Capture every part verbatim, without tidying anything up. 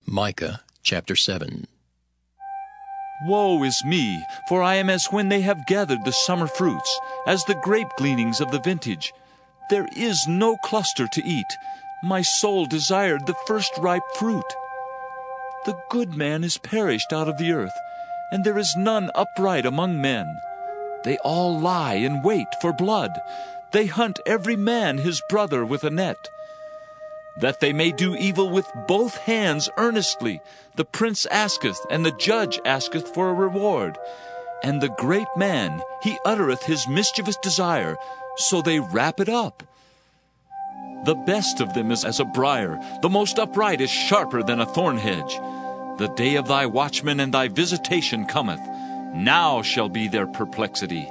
Micah chapter seven. Woe is me, for I am as when they have gathered the summer fruits, as the grape gleanings of the vintage. There is no cluster to eat. My soul desired the first ripe fruit. The good man is perished out of the earth, and there is none upright among men. They all lie in wait for blood. They hunt every man his brother with a net. That they may do evil with both hands earnestly, the prince asketh, and the judge asketh for a reward. And the great man, he uttereth his mischievous desire, so they wrap it up. The best of them is as a briar, the most upright is sharper than a thorn hedge. The day of thy watchman and thy visitation cometh. Now shall be their perplexity.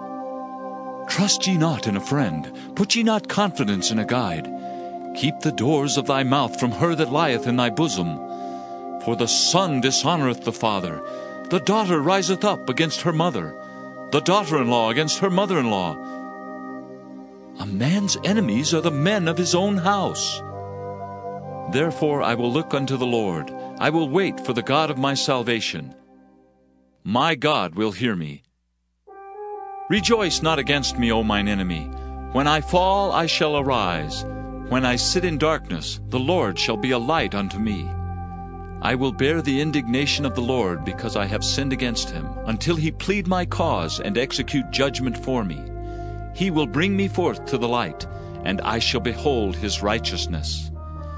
Trust ye not in a friend, put ye not confidence in a guide. Keep the doors of thy mouth from her that lieth in thy bosom. For the son dishonoureth the father, the daughter riseth up against her mother, the daughter-in-law against her mother-in-law. A man's enemies are the men of his own house. Therefore I will look unto the Lord, I will wait for the God of my salvation. My God will hear me. Rejoice not against me, O mine enemy. When I fall, I shall arise. When I sit in darkness, the Lord shall be a light unto me. I will bear the indignation of the Lord, because I have sinned against him, until he plead my cause and execute judgment for me. He will bring me forth to the light, and I shall behold his righteousness.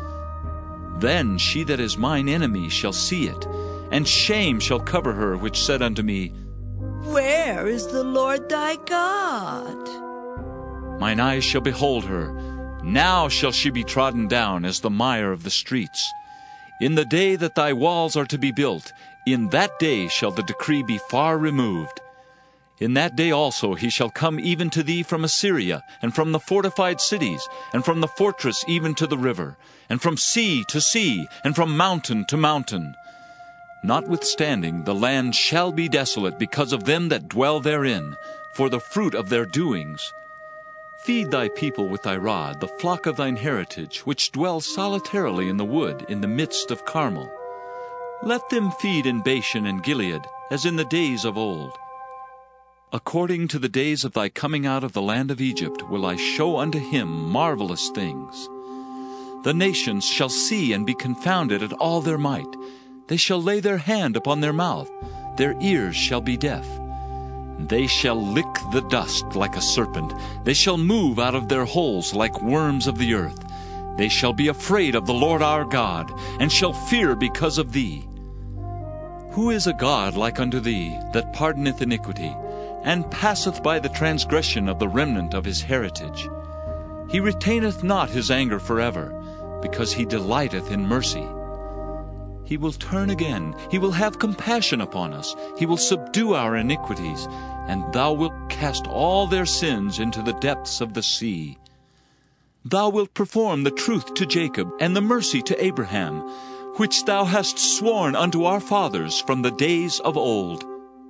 Then she that is mine enemy shall see it, and shame shall cover her which said unto me, Where is the Lord thy God? Mine eyes shall behold her. Now shall she be trodden down as the mire of the streets. In the day that thy walls are to be built, in that day shall the decree be far removed. In that day also he shall come even to thee from Assyria, and from the fortified cities, and from the fortress even to the river, and from sea to sea, and from mountain to mountain. Notwithstanding, the land shall be desolate because of them that dwell therein, for the fruit of their doings. Feed thy people with thy rod, the flock of thine heritage, which dwell solitarily in the wood, in the midst of Carmel. Let them feed in Bashan and Gilead, as in the days of old. According to the days of thy coming out of the land of Egypt will I show unto him marvelous things. The nations shall see and be confounded at all their might. They shall lay their hand upon their mouth, their ears shall be deaf. They shall lick the dust like a serpent. They shall move out of their holes like worms of the earth. They shall be afraid of the Lord our God, and shall fear because of thee. Who is a God like unto thee, that pardoneth iniquity, and passeth by the transgression of the remnant of his heritage? He retaineth not his anger forever, because he delighteth in mercy. He will turn again, he will have compassion upon us, he will subdue our iniquities, and thou wilt cast all their sins into the depths of the sea. Thou wilt perform the truth to Jacob, and the mercy to Abraham, which thou hast sworn unto our fathers from the days of old.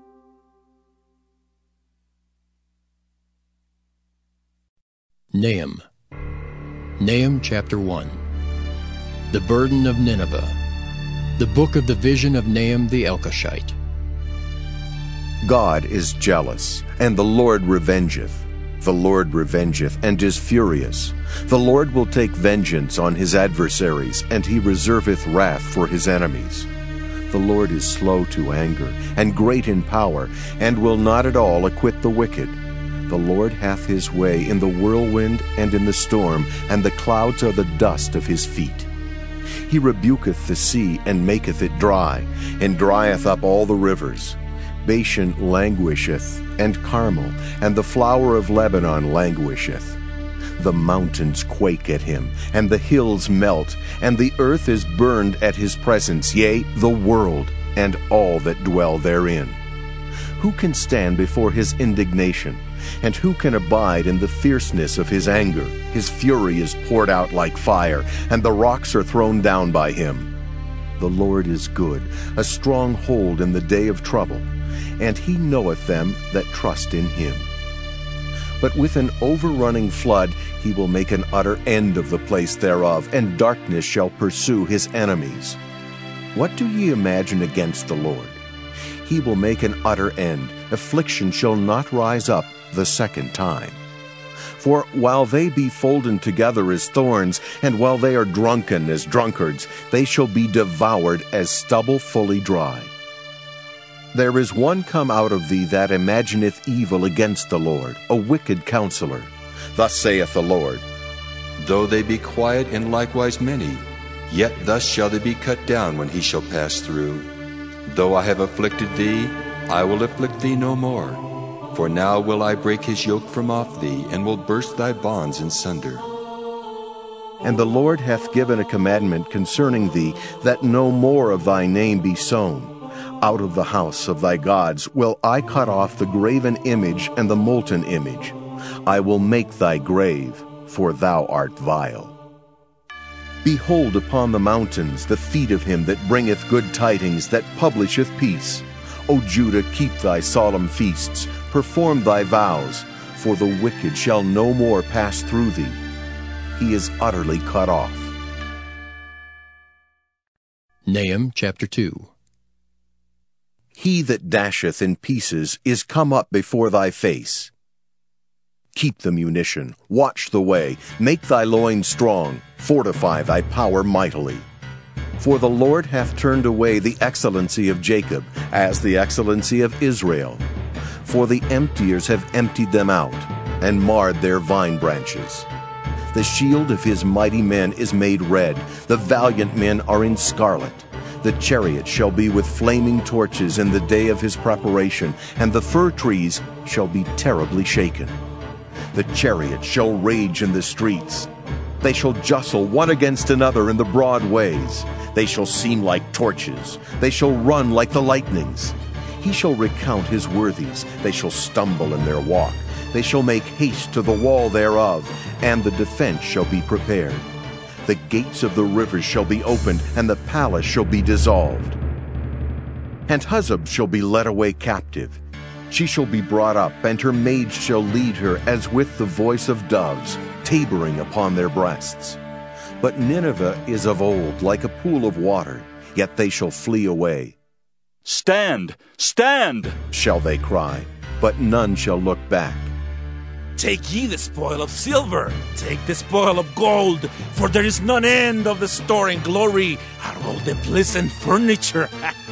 Nahum. Nahum chapter one. The burden of Nineveh. The book of the vision of Nahum the Elkoshite. God is jealous, and the Lord revengeth. The Lord revengeth, and is furious. The Lord will take vengeance on his adversaries, and he reserveth wrath for his enemies. The Lord is slow to anger, and great in power, and will not at all acquit the wicked. The Lord hath his way in the whirlwind and in the storm, and the clouds are the dust of his feet. He rebuketh the sea, and maketh it dry, and drieth up all the rivers. Bashan languisheth, and Carmel, and the flower of Lebanon languisheth. The mountains quake at him, and the hills melt, and the earth is burned at his presence, yea, the world, and all that dwell therein. Who can stand before his indignation? And who can abide in the fierceness of his anger? His fury is poured out like fire, and the rocks are thrown down by him. The Lord is good, a strong hold in the day of trouble, and he knoweth them that trust in him. But with an overrunning flood he will make an utter end of the place thereof, and darkness shall pursue his enemies. What do ye imagine against the Lord? He will make an utter end. Affliction shall not rise up the second time. For while they be folden together as thorns, and while they are drunken as drunkards, they shall be devoured as stubble fully dry. There is one come out of thee that imagineth evil against the Lord, a wicked counselor. Thus saith the Lord, Though they be quiet and likewise many, yet thus shall they be cut down when he shall pass through. Though I have afflicted thee, I will afflict thee no more. For now will I break his yoke from off thee, and will burst thy bonds in sunder. And the Lord hath given a commandment concerning thee, that no more of thy name be sown. Out of the house of thy gods will I cut off the graven image and the molten image. I will make thy grave, for thou art vile. Behold upon the mountains the feet of him that bringeth good tidings, that publisheth peace. O Judah, keep thy solemn feasts, perform thy vows, for the wicked shall no more pass through thee. He is utterly cut off. Nahum chapter two. He that dasheth in pieces is come up before thy face. Keep the munition, watch the way, make thy loins strong, fortify thy power mightily. For the Lord hath turned away the excellency of Jacob, as the excellency of Israel. For the emptiers have emptied them out, and marred their vine branches. The shield of his mighty men is made red, the valiant men are in scarlet. The chariot shall be with flaming torches in the day of his preparation, and the fir trees shall be terribly shaken. The chariot shall rage in the streets. They shall jostle one against another in the broad ways. They shall seem like torches. They shall run like the lightnings. He shall recount his worthies. They shall stumble in their walk. They shall make haste to the wall thereof, and the defense shall be prepared. The gates of the rivers shall be opened, and the palace shall be dissolved. And Huzzab shall be led away captive. She shall be brought up, and her maids shall lead her as with the voice of doves, tabering upon their breasts. But Nineveh is of old, like a pool of water, yet they shall flee away. Stand! Stand! Shall they cry, but none shall look back. Take ye the spoil of silver, take the spoil of gold, for there is none end of the store and glory, are all the pleasant furniture.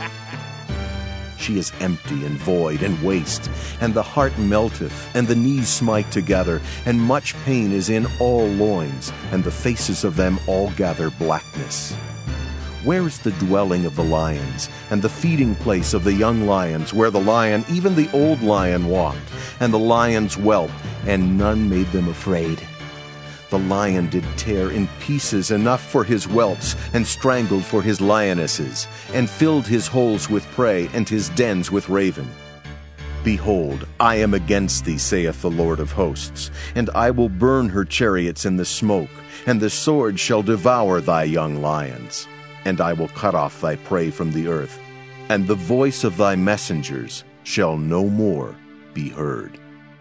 She is empty and void and waste, and the heart melteth, and the knees smite together, and much pain is in all loins, and the faces of them all gather blackness. Where is the dwelling of the lions, and the feeding place of the young lions, where the lion, even the old lion, walked, and the lions whelped, and none made them afraid? The lion did tear in pieces enough for his whelps, and strangled for his lionesses, and filled his holes with prey, and his dens with raven. Behold, I am against thee, saith the Lord of hosts, and I will burn her chariots in the smoke, and the sword shall devour thy young lions. And I will cut off thy prey from the earth, and the voice of thy messengers shall no more be heard.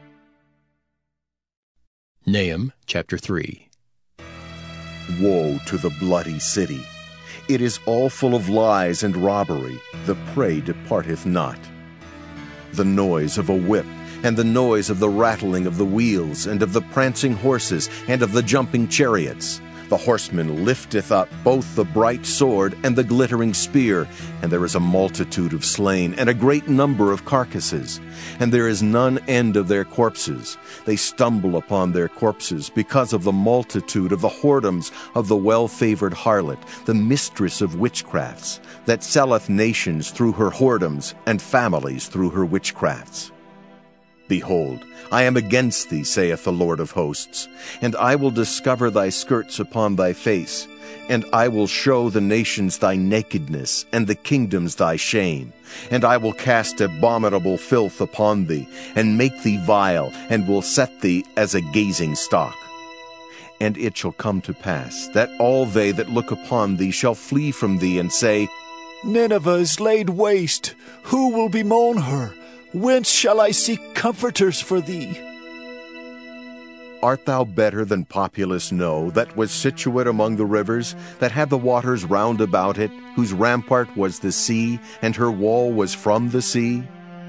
Nahum chapter three. Woe to the bloody city! It is all full of lies and robbery, the prey departeth not. The noise of a whip, and the noise of the rattling of the wheels, and of the prancing horses, and of the jumping chariots. The horseman lifteth up both the bright sword and the glittering spear, and there is a multitude of slain, and a great number of carcasses. And there is none end of their corpses. They stumble upon their corpses, because of the multitude of the whoredoms of the well-favored harlot, the mistress of witchcrafts, that selleth nations through her whoredoms, and families through her witchcrafts. Behold, I am against thee, saith the Lord of hosts, and I will discover thy skirts upon thy face, and I will show the nations thy nakedness, and the kingdoms thy shame. And I will cast abominable filth upon thee, and make thee vile, and will set thee as a gazing stock. And it shall come to pass, that all they that look upon thee shall flee from thee, and say, Nineveh is laid waste. Who will bemoan her? Whence shall I seek comforters for thee? Art thou better than populous No, that was situate among the rivers, that had the waters round about it, whose rampart was the sea, and her wall was from the sea?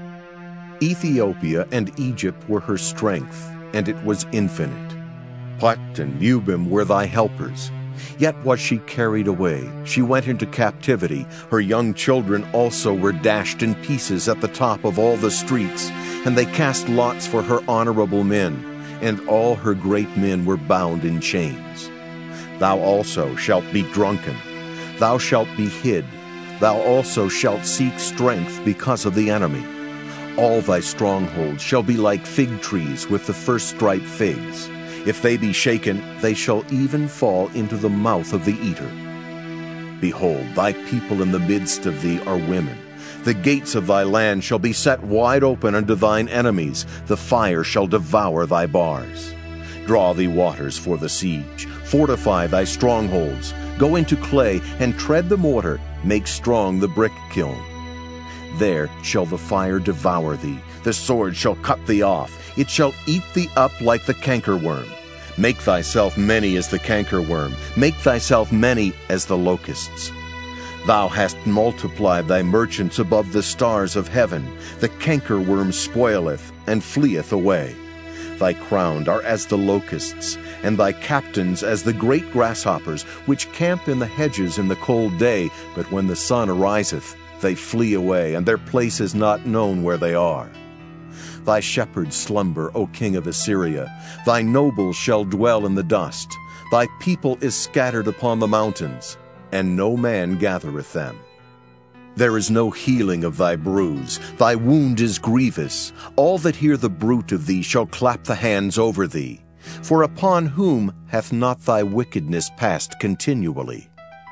Ethiopia and Egypt were her strength, and it was infinite. Put and Lubim were thy helpers. Yet was she carried away, she went into captivity. Her young children also were dashed in pieces at the top of all the streets, and they cast lots for her honorable men, and all her great men were bound in chains. Thou also shalt be drunken, thou shalt be hid, thou also shalt seek strength because of the enemy. All thy strongholds shall be like fig trees with the first ripe figs. If they be shaken, they shall even fall into the mouth of the eater. Behold, thy people in the midst of thee are women. The gates of thy land shall be set wide open unto thine enemies. The fire shall devour thy bars. Draw thee waters for the siege. Fortify thy strongholds. Go into clay, and tread the mortar. Make strong the brick kiln. There shall the fire devour thee. The sword shall cut thee off. It shall eat thee up like the cankerworm. Make thyself many as the cankerworm. Make thyself many as the locusts. Thou hast multiplied thy merchants above the stars of heaven. The cankerworm spoileth, and fleeth away. Thy crowned are as the locusts, and thy captains as the great grasshoppers, which camp in the hedges in the cold day, but when the sun ariseth, they flee away, and their place is not known where they are. Thy shepherds slumber, O king of Assyria. Thy nobles shall dwell in the dust. Thy people is scattered upon the mountains, and no man gathereth them. There is no healing of thy bruise. Thy wound is grievous. All that hear the bruit of thee shall clap the hands over thee. For upon whom hath not thy wickedness passed continually?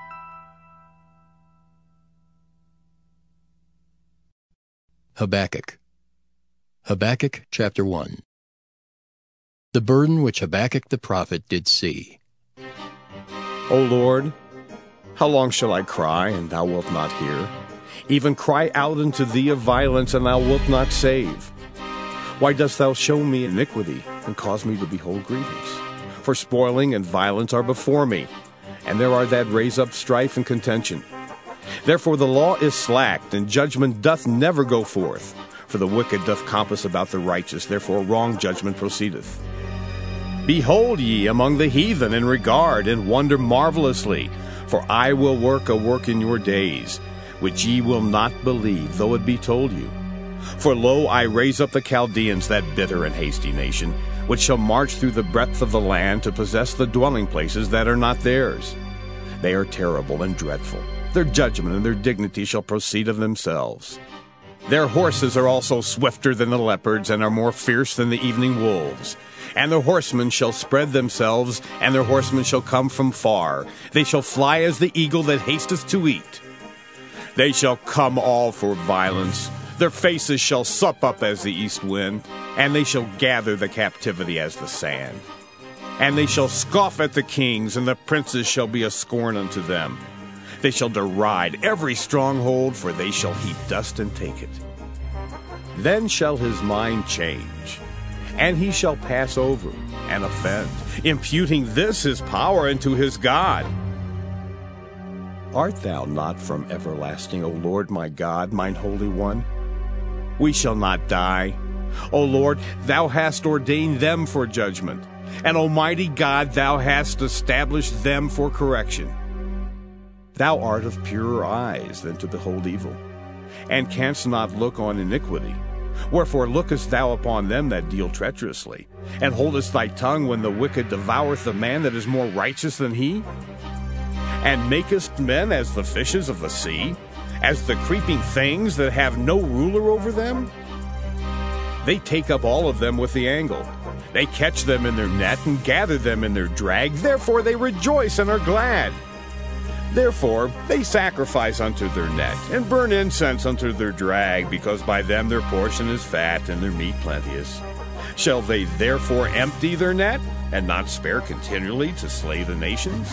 Habakkuk. Habakkuk chapter one. The burden which Habakkuk the prophet did see. O Lord, how long shall I cry, and thou wilt not hear? Even cry out unto thee of violence, and thou wilt not save. Why dost thou show me iniquity, and cause me to behold grievance? For spoiling and violence are before me, and there are that raise up strife and contention. Therefore the law is slacked, and judgment doth never go forth. For the wicked doth compass about the righteous, therefore wrong judgment proceedeth. Behold ye among the heathen, and regard, and wonder marvelously. For I will work a work in your days, which ye will not believe, though it be told you. For lo, I raise up the Chaldeans, that bitter and hasty nation, which shall march through the breadth of the land to possess the dwelling places that are not theirs. They are terrible and dreadful. Their judgment and their dignity shall proceed of themselves. Their horses are also swifter than the leopards, and are more fierce than the evening wolves. And their horsemen shall spread themselves, and their horsemen shall come from far. They shall fly as the eagle that hasteth to eat. They shall come all for violence. Their faces shall sup up as the east wind, and they shall gather the captivity as the sand. And they shall scoff at the kings, and the princes shall be a scorn unto them. They shall deride every stronghold, for they shall heap dust and take it. Then shall his mind change, and he shall pass over and offend, imputing this his power unto his God. Art thou not from everlasting, O Lord my God, mine Holy One? We shall not die. O Lord, thou hast ordained them for judgment, and Almighty God, thou hast established them for correction. Thou art of purer eyes than to behold evil, and canst not look on iniquity. Wherefore lookest thou upon them that deal treacherously, and holdest thy tongue when the wicked devoureth the man that is more righteous than he? And makest men as the fishes of the sea, as the creeping things that have no ruler over them? They take up all of them with the angle. They catch them in their net, and gather them in their drag. Therefore they rejoice and are glad. Therefore they sacrifice unto their net, and burn incense unto their drag, because by them their portion is fat, and their meat plenteous. Shall they therefore empty their net, and not spare continually to slay the nations?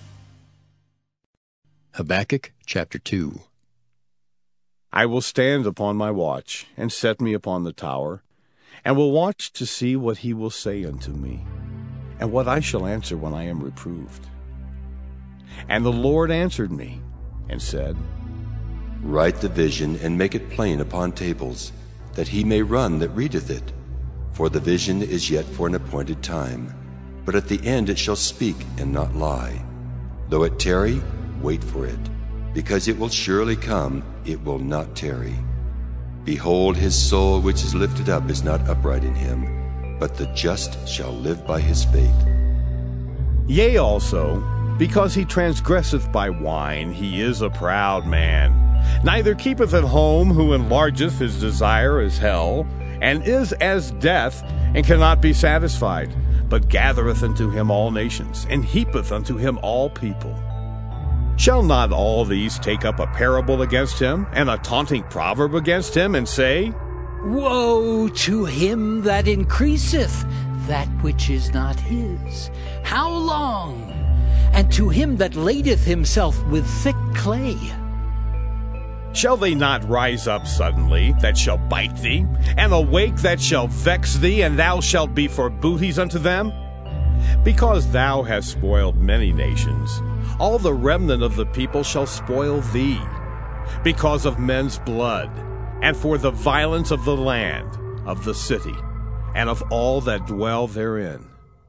Habakkuk chapter two. I will stand upon my watch, and set me upon the tower, and will watch to see what he will say unto me. and what I shall answer when I am reproved. And the Lord answered me and said, Write the vision and make it plain upon tables, that he may run that readeth it. For the vision is yet for an appointed time, but at the end it shall speak and not lie. Though it tarry, wait for it, because it will surely come, it will not tarry. Behold, his soul which is lifted up is not upright in him, but the just shall live by his faith. Yea, also, because he transgresseth by wine, he is a proud man. Neither keepeth at home, who enlargeth his desire as hell, and is as death, and cannot be satisfied, but gathereth unto him all nations, and heapeth unto him all people. Shall not all these take up a parable against him, and a taunting proverb against him, and say, Woe to him that increaseth that which is not his! How long? And to him that ladeth himself with thick clay. Shall they not rise up suddenly, that shall bite thee, and awake that shall vex thee, and thou shalt be for booties unto them? Because thou hast spoiled many nations, all the remnant of the people shall spoil thee, because of men's blood, and for the violence of the land, of the city, and of all that dwell therein.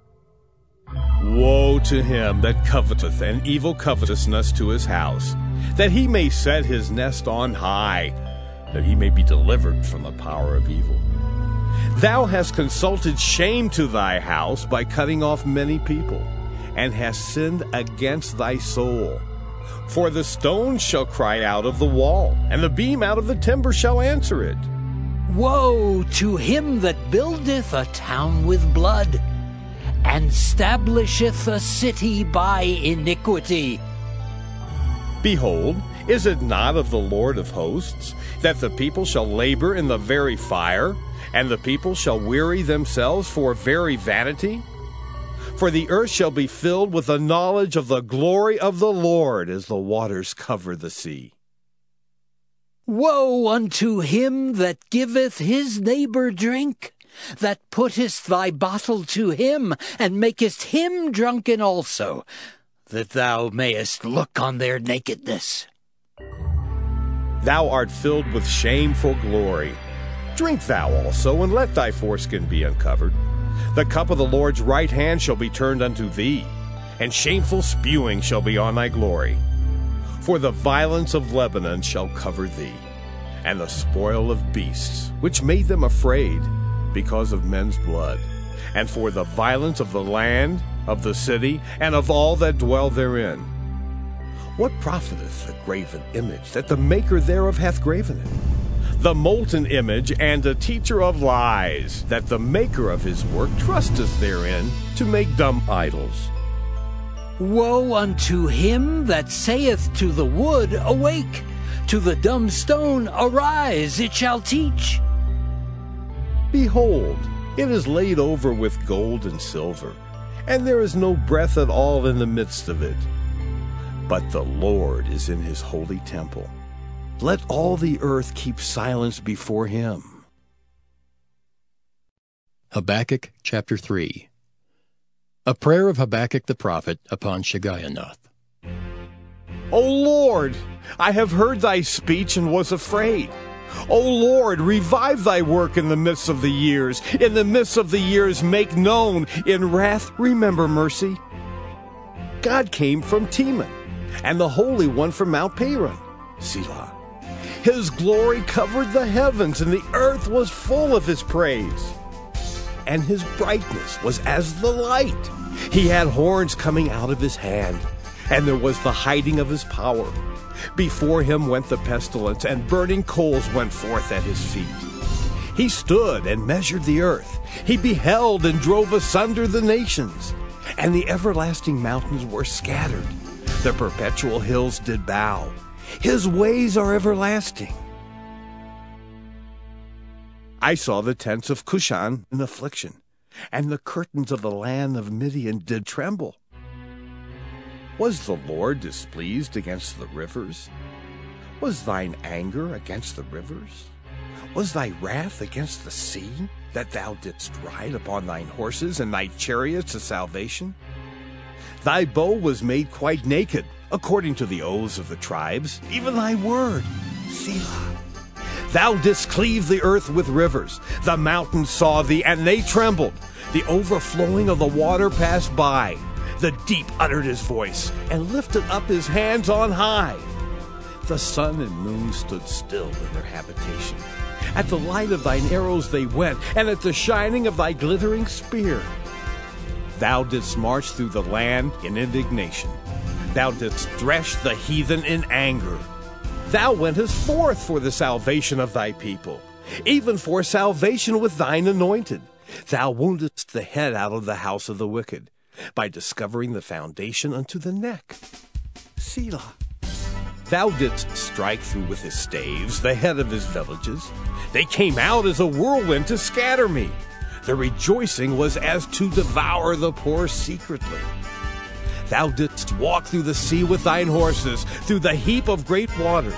Woe to him that coveteth an evil covetousness to his house, that he may set his nest on high, that he may be delivered from the power of evil. Thou hast consulted shame to thy house by cutting off many people, and hast sinned against thy soul. For the stone shall cry out of the wall, and the beam out of the timber shall answer it. Woe to him that buildeth a town with blood, and stablisheth a city by iniquity. Behold, is it not of the Lord of hosts, that the people shall labor in the very fire, and the people shall weary themselves for very vanity? For the earth shall be filled with the knowledge of the glory of the Lord, as the waters cover the sea. Woe unto him that giveth his neighbor drink, that puttest thy bottle to him, and makest him drunken also, that thou mayest look on their nakedness. Thou art filled with shame for glory. Drink thou also, and let thy foreskin be uncovered. The cup of the Lord's right hand shall be turned unto thee, and shameful spewing shall be on thy glory. For the violence of Lebanon shall cover thee, and the spoil of beasts, which made them afraid, because of men's blood, and for the violence of the land, of the city, and of all that dwell therein. What profiteth the graven image, that the maker thereof hath graven it? The molten image, and a teacher of lies, that the maker of his work trusteth therein, to make dumb idols. Woe unto him that saith to the wood, Awake! To the dumb stone, Arise, it shall teach. Behold, it is laid over with gold and silver, and there is no breath at all in the midst of it. But the Lord is in his holy temple. Let all the earth keep silence before him. Habakkuk chapter three. A prayer of Habakkuk the prophet upon Shigionoth. O Lord, I have heard thy speech and was afraid. O Lord, revive thy work in the midst of the years. In the midst of the years make known. In wrath remember mercy. God came from Teman, and the Holy One from Mount Paran. Selah. His glory covered the heavens, and the earth was full of his praise. And his brightness was as the light. He had horns coming out of his hand, and there was the hiding of his power. Before him went the pestilence, and burning coals went forth at his feet. He stood and measured the earth. He beheld and drove asunder the nations. And the everlasting mountains were scattered. The perpetual hills did bow. His ways are everlasting. I saw the tents of Cushan in affliction, and the curtains of the land of Midian did tremble. Was the Lord displeased against the rivers? Was thine anger against the rivers? Was thy wrath against the sea, that thou didst ride upon thine horses and thy chariots of salvation? Thy bow was made quite naked, according to the oaths of the tribes, even thy word, Selah. Thou didst cleave the earth with rivers. The mountains saw thee, and they trembled. The overflowing of the water passed by. The deep uttered his voice, and lifted up his hands on high. The sun and moon stood still in their habitation. At the light of thine arrows they went, and at the shining of thy glittering spear. Thou didst march through the land in indignation. Thou didst thresh the heathen in anger. Thou wentest forth for the salvation of thy people, even for salvation with thine anointed. Thou woundedst the head out of the house of the wicked, by discovering the foundation unto the neck. Selah. Thou didst strike through with his staves the head of his villages. They came out as a whirlwind to scatter me. The rejoicing was as to devour the poor secretly. Thou didst walk through the sea with thine horses, through the heap of great waters.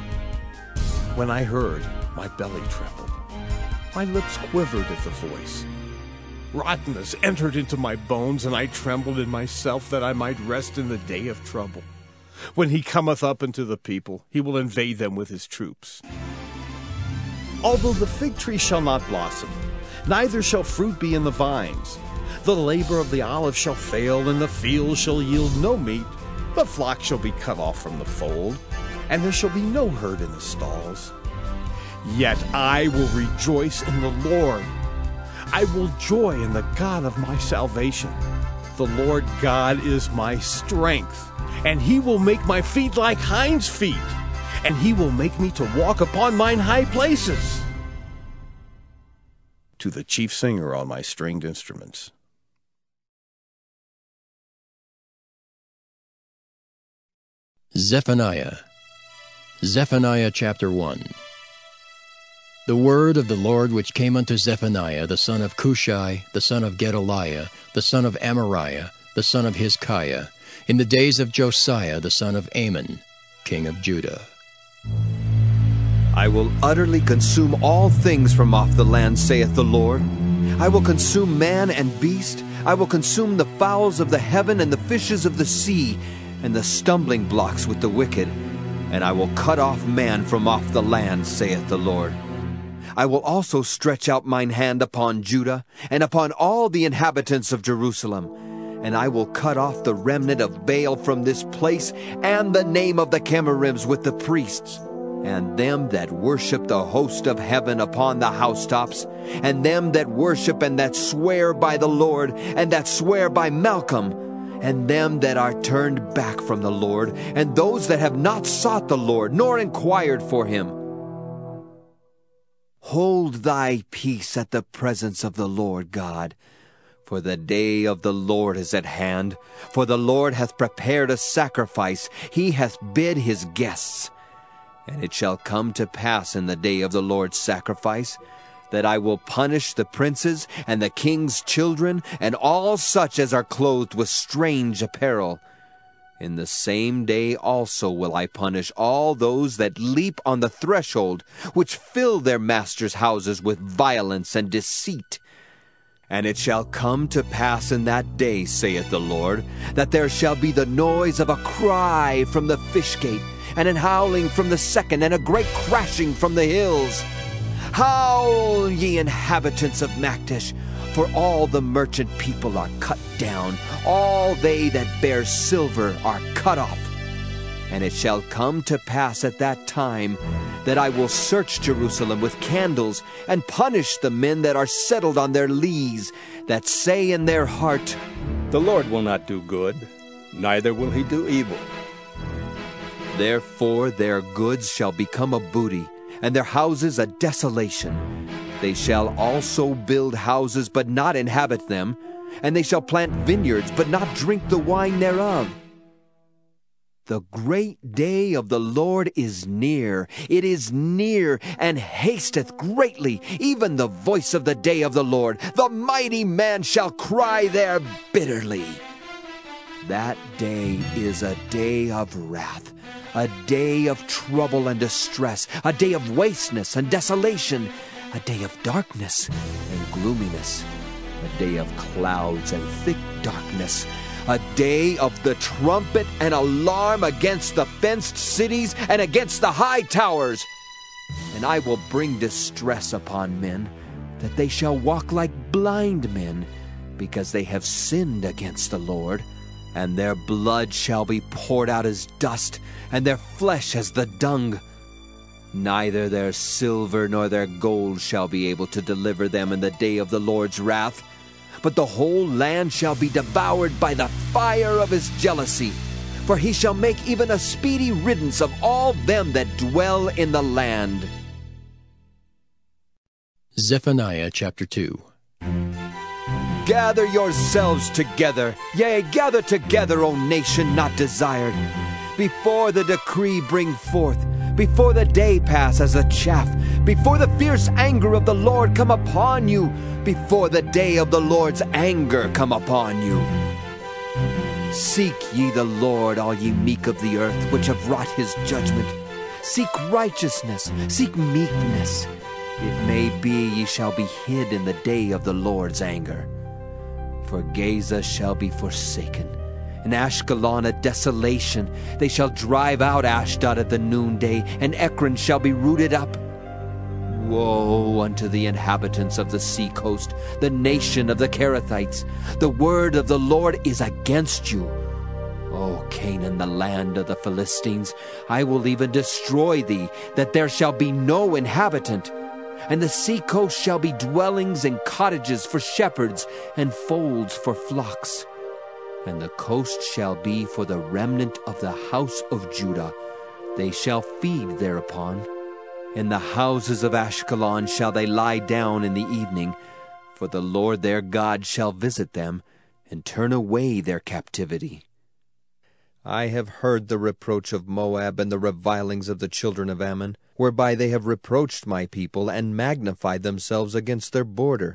When I heard, my belly trembled. My lips quivered at the voice. Rottenness entered into my bones, and I trembled in myself that I might rest in the day of trouble. When he cometh up into the people, he will invade them with his troops. Although the fig tree shall not blossom, neither shall fruit be in the vines, the labor of the olive shall fail, and the field shall yield no meat. The flock shall be cut off from the fold, and there shall be no herd in the stalls. Yet I will rejoice in the Lord. I will joy in the God of my salvation. The Lord God is my strength, and he will make my feet like hinds' feet, and he will make me to walk upon mine high places. To the chief singer on my stringed instruments. Zephaniah. Zephaniah chapter one. The word of the Lord which came unto Zephaniah, the son of Cushai, the son of Gedaliah, the son of Amariah, the son of Hizkiah, in the days of Josiah, the son of Amon, king of Judah. I will utterly consume all things from off the land, saith the Lord. I will consume man and beast. I will consume the fowls of the heaven and the fishes of the sea, and the stumbling blocks with the wicked. And I will cut off man from off the land, saith the Lord. I will also stretch out mine hand upon Judah, and upon all the inhabitants of Jerusalem. And I will cut off the remnant of Baal from this place, and the name of the Chemarims with the priests, and them that worship the host of heaven upon the housetops, and them that worship and that swear by the Lord, and that swear by Malcolm, and them that are turned back from the Lord, and those that have not sought the Lord, nor inquired for him. Hold thy peace at the presence of the Lord God, for the day of the Lord is at hand. For the Lord hath prepared a sacrifice, he hath bid his guests. And it shall come to pass in the day of the Lord's sacrifice, that I will punish the princes and the king's children, and all such as are clothed with strange apparel. In the same day also will I punish all those that leap on the threshold, which fill their masters' houses with violence and deceit. And it shall come to pass in that day, saith the Lord, that there shall be the noise of a cry from the fish gate, and an howling from the second, and a great crashing from the hills. Howl, ye inhabitants of Maktesh, for all the merchant people are cut down, all they that bear silver are cut off. And it shall come to pass at that time that I will search Jerusalem with candles, and punish the men that are settled on their lees, that say in their heart, The Lord will not do good, neither will he do evil. Therefore their goods shall become a booty, and their houses a desolation. They shall also build houses, but not inhabit them, and they shall plant vineyards, but not drink the wine thereof. The great day of the Lord is near, it is near, and hasteth greatly, even the voice of the day of the Lord. The mighty man shall cry there bitterly. That day is a day of wrath, a day of trouble and distress, a day of wasteness and desolation, a day of darkness and gloominess, a day of clouds and thick darkness, a day of the trumpet and alarm against the fenced cities and against the high towers. And I will bring distress upon men, that they shall walk like blind men, because they have sinned against the Lord. And their blood shall be poured out as dust, and their flesh as the dung. Neither their silver nor their gold shall be able to deliver them in the day of the Lord's wrath, but the whole land shall be devoured by the fire of his jealousy. For he shall make even a speedy riddance of all them that dwell in the land. Zephaniah chapter two. Gather yourselves together, yea, gather together, O nation not desired. Before the decree bring forth, before the day pass as a chaff, before the fierce anger of the Lord come upon you, before the day of the Lord's anger come upon you. Seek ye the Lord, all ye meek of the earth, which have wrought his judgment. Seek righteousness, seek meekness. It may be ye shall be hid in the day of the Lord's anger. For Gaza shall be forsaken, and Ashkelon a desolation. They shall drive out Ashdod at the noonday, and Ekron shall be rooted up. Woe unto the inhabitants of the sea coast, the nation of the Kerethites. The word of the Lord is against you. O Canaan, the land of the Philistines, I will even destroy thee, that there shall be no inhabitant. And the sea coast shall be dwellings and cottages for shepherds, and folds for flocks. And the coast shall be for the remnant of the house of Judah. They shall feed thereupon. In the houses of Ashkelon shall they lie down in the evening, for the Lord their God shall visit them, and turn away their captivity. I have heard the reproach of Moab and the revilings of the children of Ammon, whereby they have reproached my people and magnified themselves against their border.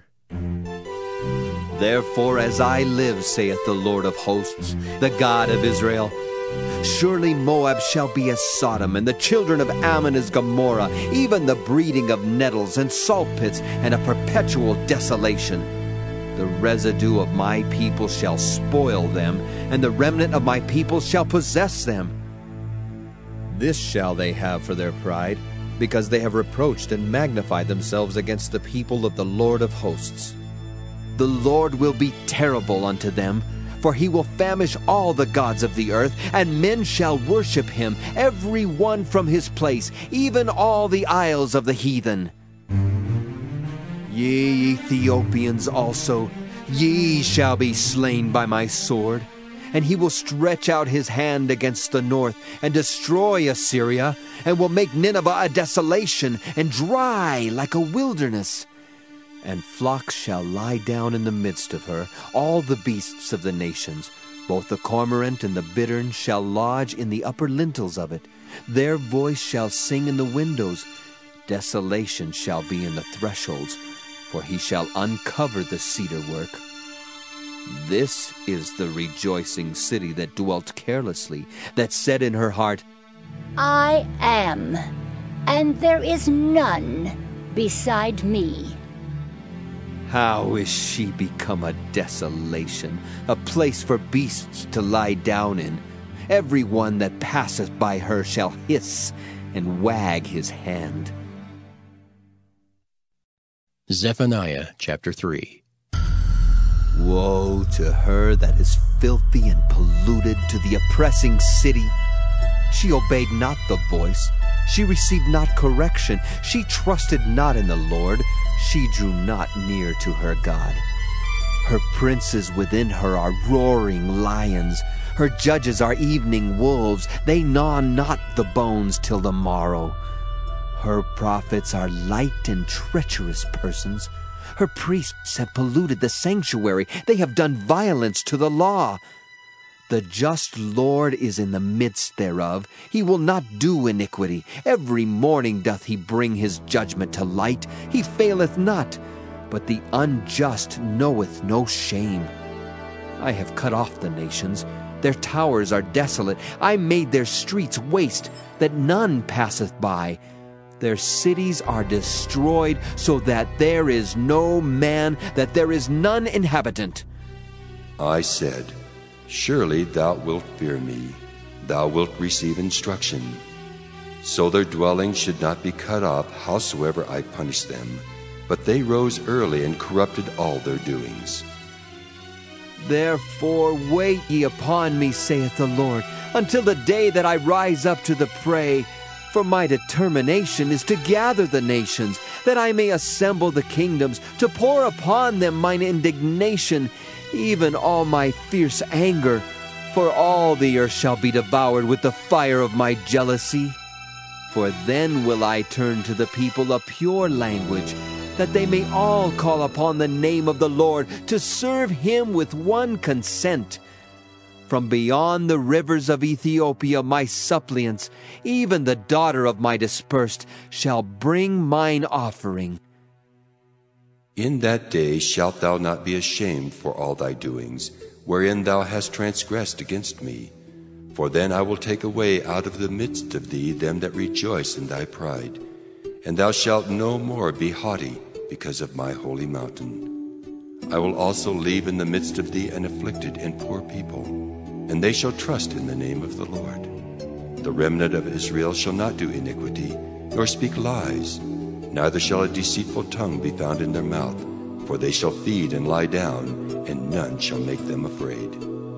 Therefore, as I live, saith the Lord of hosts, the God of Israel, surely Moab shall be as Sodom, and the children of Ammon as Gomorrah, even the breeding of nettles and salt pits, and a perpetual desolation. The residue of my people shall spoil them, and the remnant of my people shall possess them. This shall they have for their pride, because they have reproached and magnified themselves against the people of the Lord of hosts. The Lord will be terrible unto them, for he will famish all the gods of the earth, and men shall worship him, every one from his place, even all the isles of the heathen. Ye Ethiopians also, ye shall be slain by my sword. And he will stretch out his hand against the north, and destroy Assyria, and will make Nineveh a desolation, and dry like a wilderness. And flocks shall lie down in the midst of her, all the beasts of the nations. Both the cormorant and the bittern shall lodge in the upper lintels of it. Their voice shall sing in the windows. Desolation shall be in the thresholds, for he shall uncover the cedar work. This is the rejoicing city that dwelt carelessly, that said in her heart, I am, and there is none beside me. How is she become a desolation, a place for beasts to lie down in? Every one that passeth by her shall hiss and wag his hand. Zephaniah chapter three. Woe to her that is filthy and polluted, to the oppressing city. She obeyed not the voice, she received not correction, she trusted not in the Lord, she drew not near to her God. Her princes within her are roaring lions, her judges are evening wolves, they gnaw not the bones till the morrow. Her prophets are light and treacherous persons. Her priests have polluted the sanctuary. They have done violence to the law. The just Lord is in the midst thereof. He will not do iniquity. Every morning doth he bring his judgment to light. He faileth not, but the unjust knoweth no shame. I have cut off the nations. Their towers are desolate. I made their streets waste, that none passeth by. Their cities are destroyed, so that there is no man, that there is none inhabitant. I said, Surely thou wilt fear me, thou wilt receive instruction. So their dwellings should not be cut off, howsoever I punish them. But they rose early and corrupted all their doings. Therefore wait ye upon me, saith the Lord, until the day that I rise up to the prey. For my determination is to gather the nations, that I may assemble the kingdoms, to pour upon them mine indignation, even all my fierce anger. For all the earth shall be devoured with the fire of my jealousy. For then will I turn to the people a pure language, that they may all call upon the name of the Lord, to serve him with one consent. From beyond the rivers of Ethiopia my suppliants, even the daughter of my dispersed, shall bring mine offering. In that day shalt thou not be ashamed for all thy doings, wherein thou hast transgressed against me. For then I will take away out of the midst of thee them that rejoice in thy pride. And thou shalt no more be haughty because of my holy mountain. I will also leave in the midst of thee an afflicted and poor people, and they shall trust in the name of the Lord. The remnant of Israel shall not do iniquity, nor speak lies, neither shall a deceitful tongue be found in their mouth, for they shall feed and lie down, and none shall make them afraid.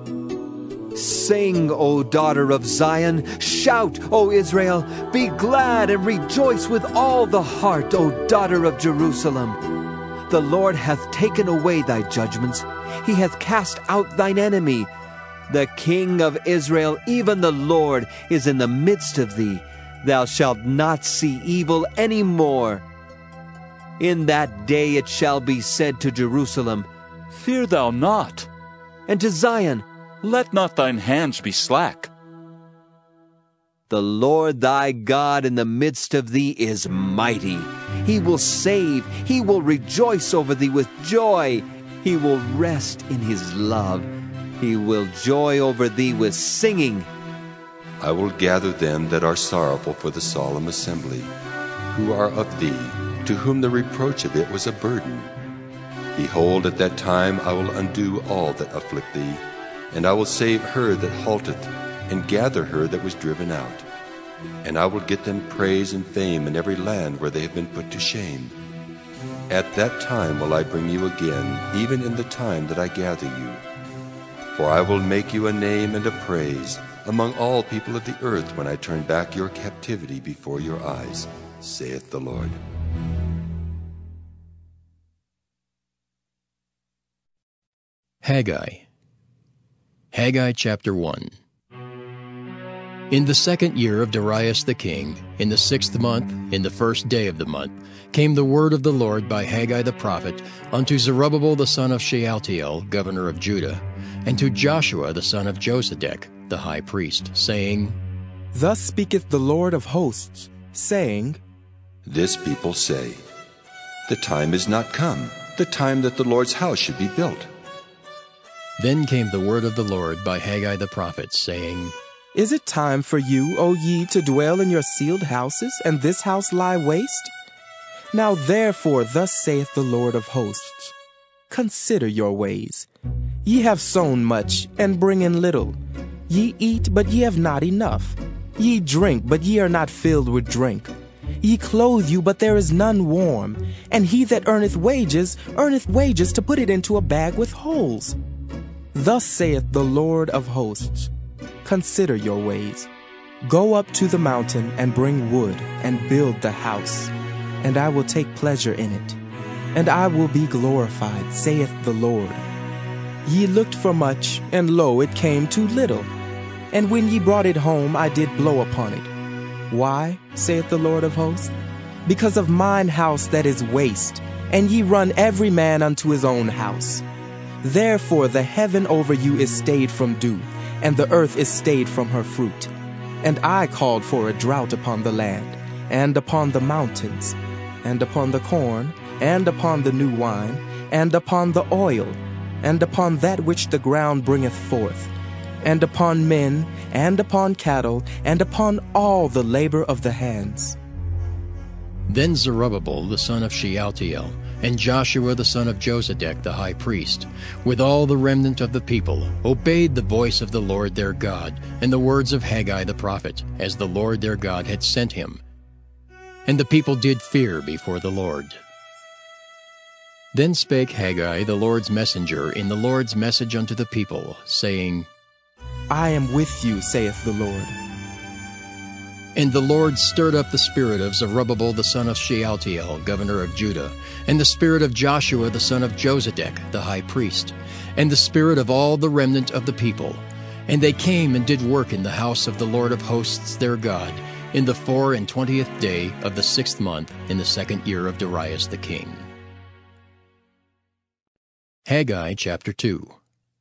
Sing, O daughter of Zion, shout, O Israel, be glad and rejoice with all the heart, O daughter of Jerusalem. The Lord hath taken away thy judgments, he hath cast out thine enemy. The King of Israel, even the Lord, is in the midst of thee. Thou shalt not see evil any more. In that day it shall be said to Jerusalem, Fear thou not. And to Zion, Let not thine hands be slack. The Lord thy God in the midst of thee is mighty. He will save, he will rejoice over thee with joy. He will rest in his love. He will joy over thee with singing. I will gather them that are sorrowful for the solemn assembly, who are of thee, to whom the reproach of it was a burden. Behold, at that time I will undo all that afflict thee, and I will save her that halteth, and gather her that was driven out. And I will get them praise and fame in every land where they have been put to shame. At that time will I bring you again, even in the time that I gather you. For I will make you a name and a praise among all people of the earth when I turn back your captivity before your eyes, saith the Lord. Haggai. Haggai chapter one. In the second year of Darius the king, in the sixth month, in the first day of the month, came the word of the Lord by Haggai the prophet unto Zerubbabel the son of Shealtiel, governor of Judah, and to Joshua the son of Josedech, the high priest, saying, Thus speaketh the Lord of hosts, saying, This people say, The time is not come, the time that the Lord's house should be built. Then came the word of the Lord by Haggai the prophet, saying, Is it time for you, O ye, to dwell in your sealed houses, and this house lie waste? Now therefore thus saith the Lord of hosts, Consider your ways. Ye have sown much, and bring in little. Ye eat, but ye have not enough. Ye drink, but ye are not filled with drink. Ye clothe you, but there is none warm. And he that earneth wages, earneth wages to put it into a bag with holes. Thus saith the Lord of hosts, Consider your ways. Go up to the mountain, and bring wood, and build the house, and I will take pleasure in it. And I will be glorified, saith the Lord. Ye looked for much, and lo, it came too little. And when ye brought it home, I did blow upon it. Why, saith the Lord of hosts? Because of mine house that is waste, and ye run every man unto his own house. Therefore the heaven over you is stayed from dew, and the earth is stayed from her fruit. And I called for a drought upon the land, and upon the mountains, and upon the corn, and upon the new wine, and upon the oil, and upon that which the ground bringeth forth. and upon men, and upon cattle, and upon all the labor of the hands. Then Zerubbabel the son of Shealtiel, and Joshua the son of Josedech the high priest, with all the remnant of the people, obeyed the voice of the Lord their God, and the words of Haggai the prophet, as the Lord their God had sent him. And the people did fear before the Lord. Then spake Haggai the Lord's messenger in the Lord's message unto the people, saying, I am with you, saith the Lord. And the Lord stirred up the spirit of Zerubbabel the son of Shealtiel, governor of Judah, and the spirit of Joshua the son of Josedech, the high priest, and the spirit of all the remnant of the people. And they came and did work in the house of the Lord of hosts their God, in the four and twentieth day of the sixth month, in the second year of Darius the king. Haggai chapter two.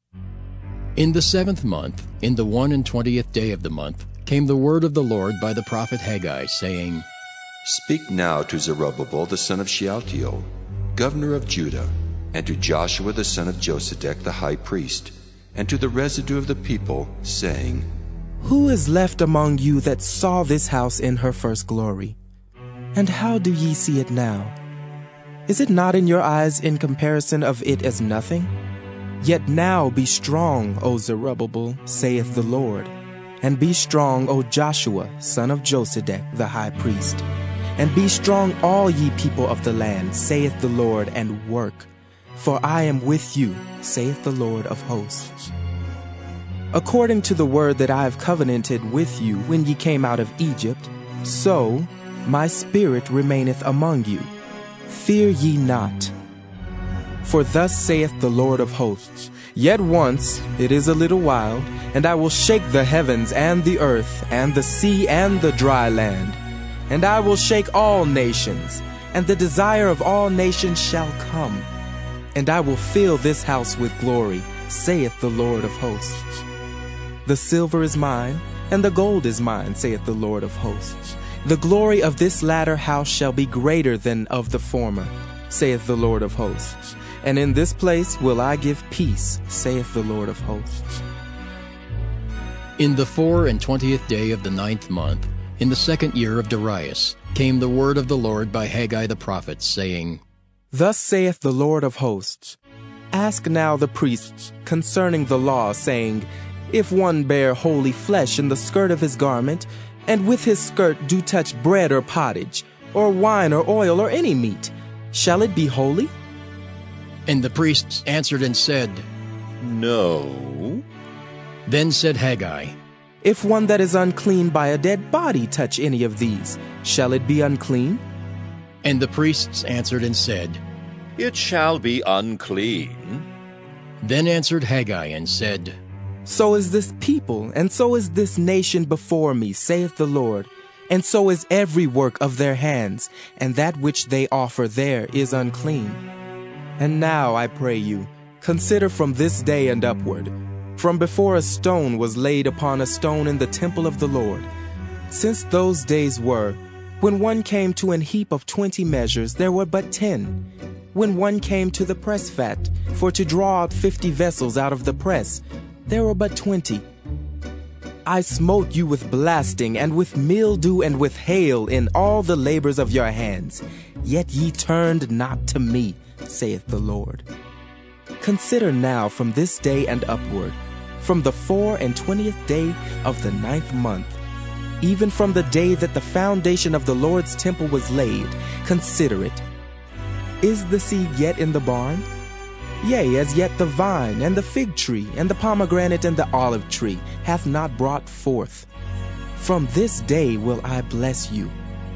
In the seventh month, in the one and twentieth day of the month, came the word of the Lord by the prophet Haggai, saying, Speak now to Zerubbabel the son of Shealtiel, governor of Judah, and to Joshua the son of Josedech the high priest, and to the residue of the people, saying, Who is left among you that saw this house in her first glory? And how do ye see it now? Is it not in your eyes in comparison of it as nothing? Yet now be strong, O Zerubbabel, saith the Lord. And be strong, O Joshua, son of Josedech, the high priest. And be strong, all ye people of the land, saith the Lord, and work. For I am with you, saith the Lord of hosts. According to the word that I have covenanted with you when ye came out of Egypt, so my spirit remaineth among you. Fear ye not. For thus saith the Lord of hosts, Yet once, it is a little while, and I will shake the heavens and the earth, and the sea and the dry land. And I will shake all nations, and the desire of all nations shall come. And I will fill this house with glory, saith the Lord of hosts. The silver is mine, and the gold is mine, saith the Lord of hosts. The glory of this latter house shall be greater than of the former, saith the Lord of hosts. And in this place will I give peace, saith the Lord of hosts. In the four and twentieth day of the ninth month, in the second year of Darius, came the word of the Lord by Haggai the prophet, saying, Thus saith the Lord of hosts, Ask now the priests concerning the law, saying, If one bear holy flesh in the skirt of his garment, and with his skirt do touch bread or pottage, or wine or oil or any meat, shall it be holy? And the priests answered and said, No. Then said Haggai, If one that is unclean by a dead body touch any of these, shall it be unclean? And the priests answered and said, It shall be unclean. Then answered Haggai and said, So is this people, and so is this nation before me, saith the Lord, and so is every work of their hands, and that which they offer there is unclean. And now, I pray you, consider from this day and upward, from before a stone was laid upon a stone in the temple of the Lord, since those days were, when one came to an heap of twenty measures, there were but ten. When one came to the press fat, for to draw out fifty vessels out of the press, there were but twenty. I smote you with blasting, and with mildew, and with hail in all the labors of your hands, yet ye turned not to me, saith the Lord. Consider now from this day and upward, from the four and twentieth day of the ninth month, even from the day that the foundation of the Lord's temple was laid, consider it. Is the seed yet in the barn? Yea, as yet the vine, and the fig tree, and the pomegranate, and the olive tree hath not brought forth. From this day will I bless you.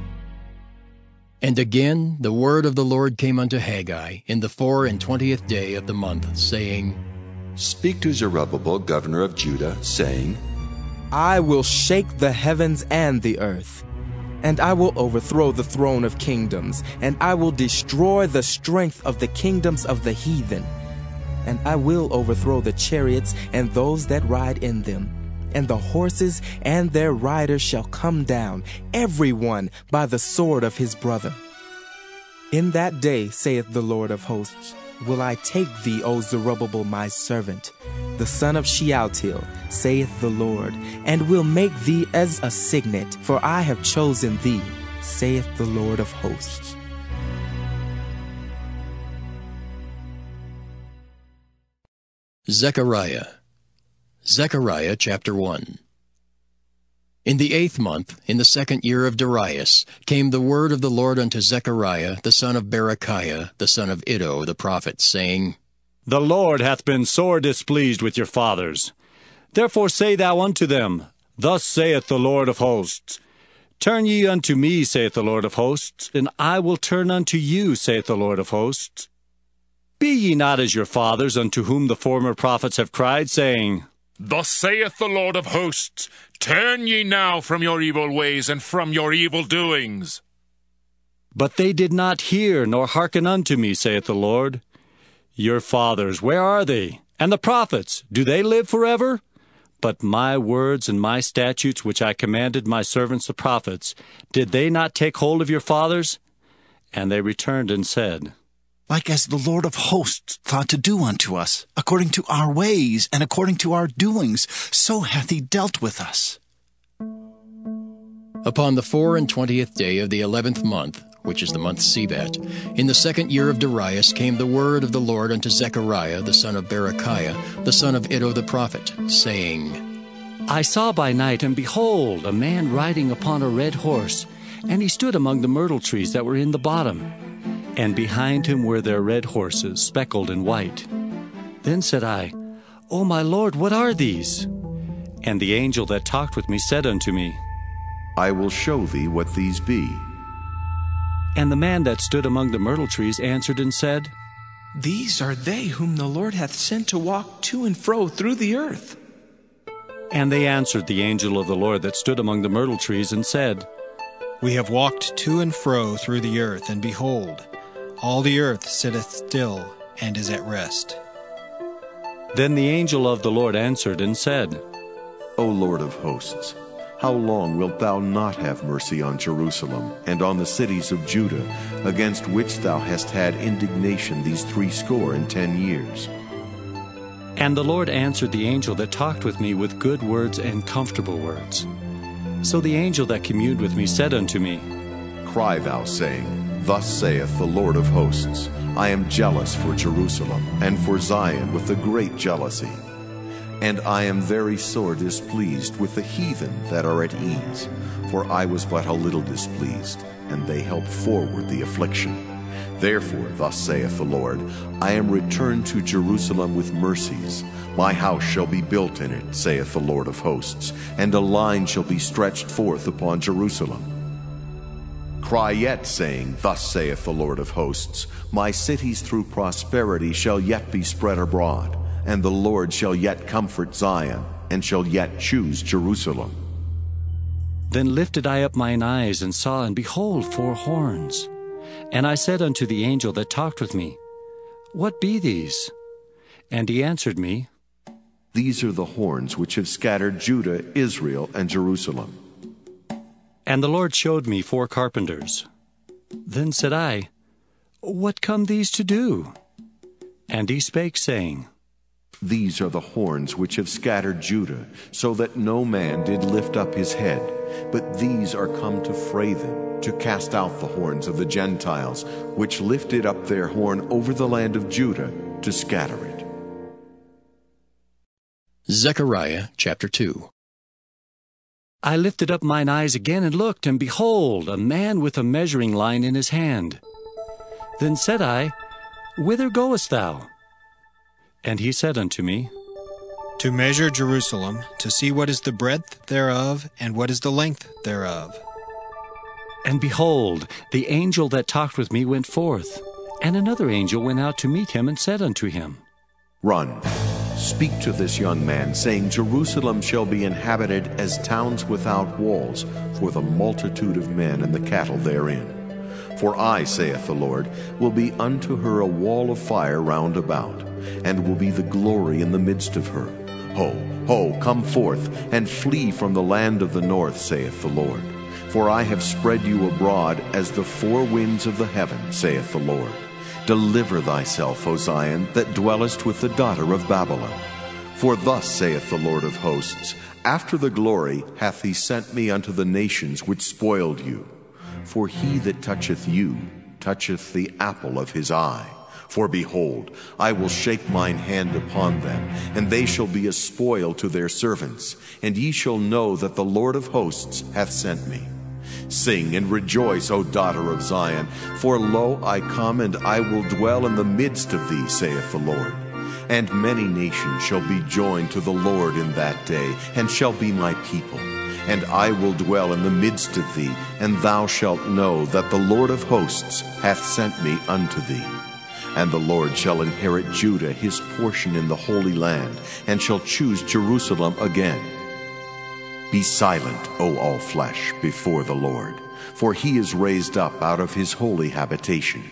And again the word of the Lord came unto Haggai in the four and twentieth day of the month, saying, Speak to Zerubbabel, governor of Judah, saying, I will shake the heavens and the earth, and I will overthrow the throne of kingdoms, and I will destroy the strength of the kingdoms of the heathen. And I will overthrow the chariots and those that ride in them, and the horses and their riders shall come down, every one by the sword of his brother. In that day, saith the Lord of hosts, will I take thee, O Zerubbabel my servant, the son of Shealtiel, saith the Lord, and will make thee as a signet, for I have chosen thee, saith the Lord of hosts. Zechariah. Zechariah chapter one. In the eighth month, in the second year of Darius, came the word of the Lord unto Zechariah, the son of Berechiah, the son of Iddo, the prophet, saying, The Lord hath been sore displeased with your fathers. Therefore say thou unto them, Thus saith the Lord of hosts, Turn ye unto me, saith the Lord of hosts, and I will turn unto you, saith the Lord of hosts. Be ye not as your fathers, unto whom the former prophets have cried, saying, Thus saith the Lord of hosts, Turn ye now from your evil ways and from your evil doings. But they did not hear nor hearken unto me, saith the Lord. Your fathers, where are they? And the prophets, do they live forever? But my words and my statutes, which I commanded my servants the prophets, did they not take hold of your fathers? And they returned and said, Like as the Lord of hosts thought to do unto us, according to our ways and according to our doings, so hath he dealt with us. Upon the four and twentieth day of the eleventh month, which is the month Sebat, in the second year of Darius came the word of the Lord unto Zechariah, the son of Berechiah, the son of Iddo the prophet, saying, I saw by night, and behold, a man riding upon a red horse, and he stood among the myrtle trees that were in the bottom. And behind him were their red horses, speckled and white. Then said I, O my Lord, what are these? And the angel that talked with me said unto me, I will show thee what these be. And the man that stood among the myrtle trees answered and said, These are they whom the Lord hath sent to walk to and fro through the earth. And they answered the angel of the Lord that stood among the myrtle trees and said, We have walked to and fro through the earth, and behold, all the earth sitteth still and is at rest. Then the angel of the Lord answered and said, O Lord of hosts, how long wilt thou not have mercy on Jerusalem and on the cities of Judah, against which thou hast had indignation these threescore and ten years? And the Lord answered the angel that talked with me with good words and comfortable words. So the angel that communed with me said unto me, Cry thou, saying, Thus saith the Lord of hosts, I am jealous for Jerusalem and for Zion with a great jealousy. And I am very sore displeased with the heathen that are at ease, for I was but a little displeased, and they helped forward the affliction. Therefore, thus saith the Lord, I am returned to Jerusalem with mercies. My house shall be built in it, saith the Lord of hosts, and a line shall be stretched forth upon Jerusalem. Cry yet, saying, Thus saith the Lord of hosts, My cities through prosperity shall yet be spread abroad, and the Lord shall yet comfort Zion, and shall yet choose Jerusalem. Then lifted I up mine eyes, and saw, and behold, four horns. And I said unto the angel that talked with me, What be these? And he answered me, These are the horns which have scattered Judah, Israel, and Jerusalem. And the Lord showed me four carpenters. Then said I, What come these to do? And he spake, saying, These are the horns which have scattered Judah, so that no man did lift up his head. But these are come to fray them, to cast out the horns of the Gentiles, which lifted up their horn over the land of Judah, to scatter it. Zechariah chapter two. I lifted up mine eyes again, and looked, and behold, a man with a measuring line in his hand. Then said I, Whither goest thou? And he said unto me, To measure Jerusalem, to see what is the breadth thereof, and what is the length thereof. And behold, the angel that talked with me went forth, and another angel went out to meet him, and said unto him, Run, speak to this young man, saying, Jerusalem shall be inhabited as towns without walls, for the multitude of men and the cattle therein. For I, saith the Lord, will be unto her a wall of fire round about, and will be the glory in the midst of her. Ho, ho, come forth, and flee from the land of the north, saith the Lord. For I have spread you abroad as the four winds of the heaven, saith the Lord. Deliver thyself, O Zion, that dwellest with the daughter of Babylon. For thus saith the Lord of hosts, After the glory hath he sent me unto the nations which spoiled you. For he that toucheth you toucheth the apple of his eye. For behold, I will shake mine hand upon them, and they shall be a spoil to their servants, and ye shall know that the Lord of hosts hath sent me. Sing and rejoice, O daughter of Zion, for lo, I come, and I will dwell in the midst of thee, saith the Lord. And many nations shall be joined to the Lord in that day, and shall be my people. And I will dwell in the midst of thee, and thou shalt know that the Lord of hosts hath sent me unto thee. And the Lord shall inherit Judah his portion in the Holy Land, and shall choose Jerusalem again. Be silent, O all flesh, before the Lord, for he is raised up out of his holy habitation.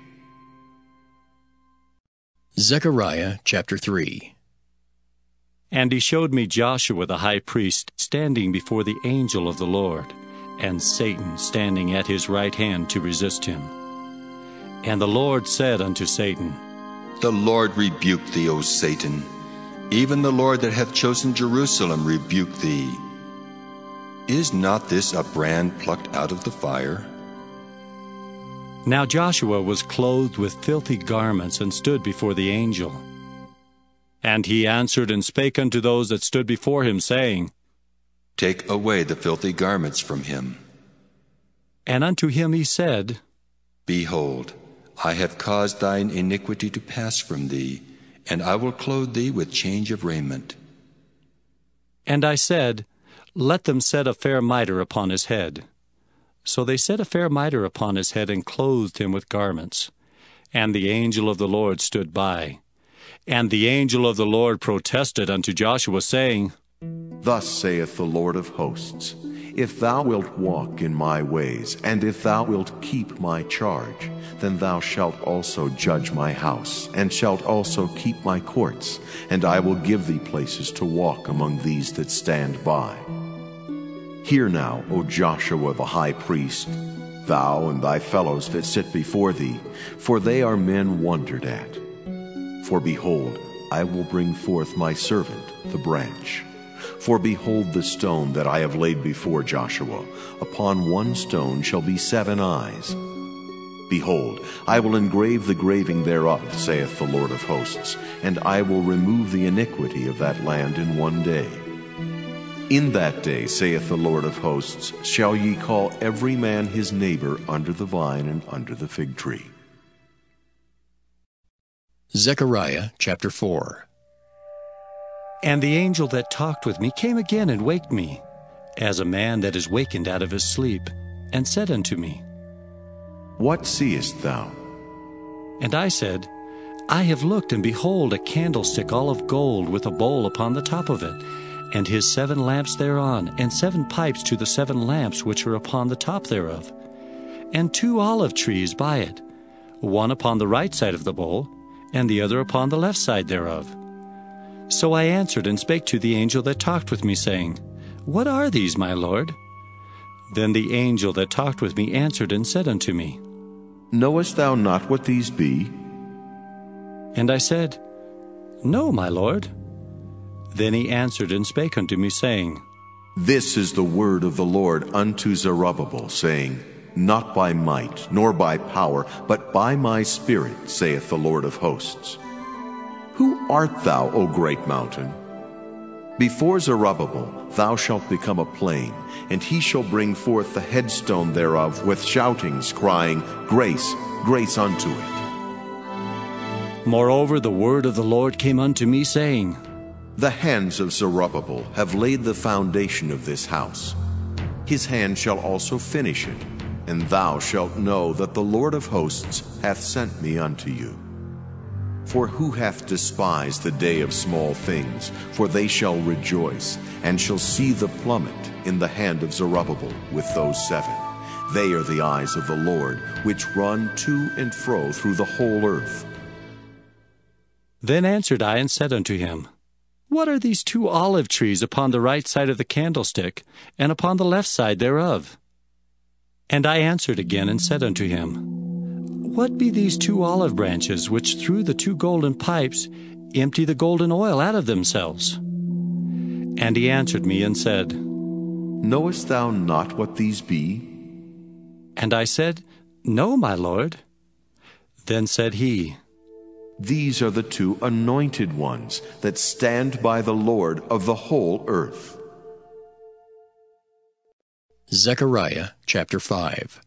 Zechariah chapter three. And he showed me Joshua the high priest standing before the angel of the Lord, and Satan standing at his right hand to resist him. And the Lord said unto Satan, The Lord rebuke thee, O Satan. Even the Lord that hath chosen Jerusalem rebuke thee. Is not this a brand plucked out of the fire? Now Joshua was clothed with filthy garments, and stood before the angel. And he answered and spake unto those that stood before him, saying, Take away the filthy garments from him. And unto him he said, Behold, I have caused thine iniquity to pass from thee, and I will clothe thee with change of raiment. And I said, Let them set a fair mitre upon his head. So they set a fair mitre upon his head, and clothed him with garments. And the angel of the Lord stood by. And the angel of the Lord protested unto Joshua, saying, Thus saith the Lord of hosts, If thou wilt walk in my ways, and if thou wilt keep my charge, then thou shalt also judge my house, and shalt also keep my courts, and I will give thee places to walk among these that stand by. Hear now, O Joshua the high priest, thou and thy fellows that sit before thee, for they are men wondered at. For behold, I will bring forth my servant, the branch. For behold the stone that I have laid before Joshua. Upon one stone shall be seven eyes. Behold, I will engrave the graving thereof, saith the Lord of hosts, and I will remove the iniquity of that land in one day. In that day, saith the Lord of hosts, shall ye call every man his neighbor under the vine and under the fig tree. Zechariah chapter four. And the angel that talked with me came again and waked me, as a man that is wakened out of his sleep, and said unto me, What seest thou? And I said, I have looked, and behold, a candlestick all of gold, with a bowl upon the top of it, and his seven lamps thereon, and seven pipes to the seven lamps which are upon the top thereof, and two olive trees by it, one upon the right side of the bowl, and the other upon the left side thereof. So I answered and spake to the angel that talked with me, saying, What are these, my Lord? Then the angel that talked with me answered and said unto me, Knowest thou not what these be? And I said, No, my Lord. Then he answered and spake unto me, saying, This is the word of the Lord unto Zerubbabel, saying, Not by might, nor by power, but by my Spirit, saith the Lord of hosts. Who art thou, O great mountain? Before Zerubbabel thou shalt become a plain, and he shall bring forth the headstone thereof with shoutings, crying, Grace, grace unto it. Moreover the word of the Lord came unto me, saying, The hands of Zerubbabel have laid the foundation of this house. His hand shall also finish it, and thou shalt know that the Lord of hosts hath sent me unto you. For who hath despised the day of small things? For they shall rejoice, and shall see the plummet in the hand of Zerubbabel with those seven. They are the eyes of the Lord, which run to and fro through the whole earth. Then answered I and said unto him, What are these two olive trees upon the right side of the candlestick, and upon the left side thereof? And I answered again and said unto him, What be these two olive branches which through the two golden pipes empty the golden oil out of themselves? And he answered me and said, Knowest thou not what these be? And I said, No, my lord. Then said he, These are the two anointed ones that stand by the Lord of the whole earth. Zechariah chapter five.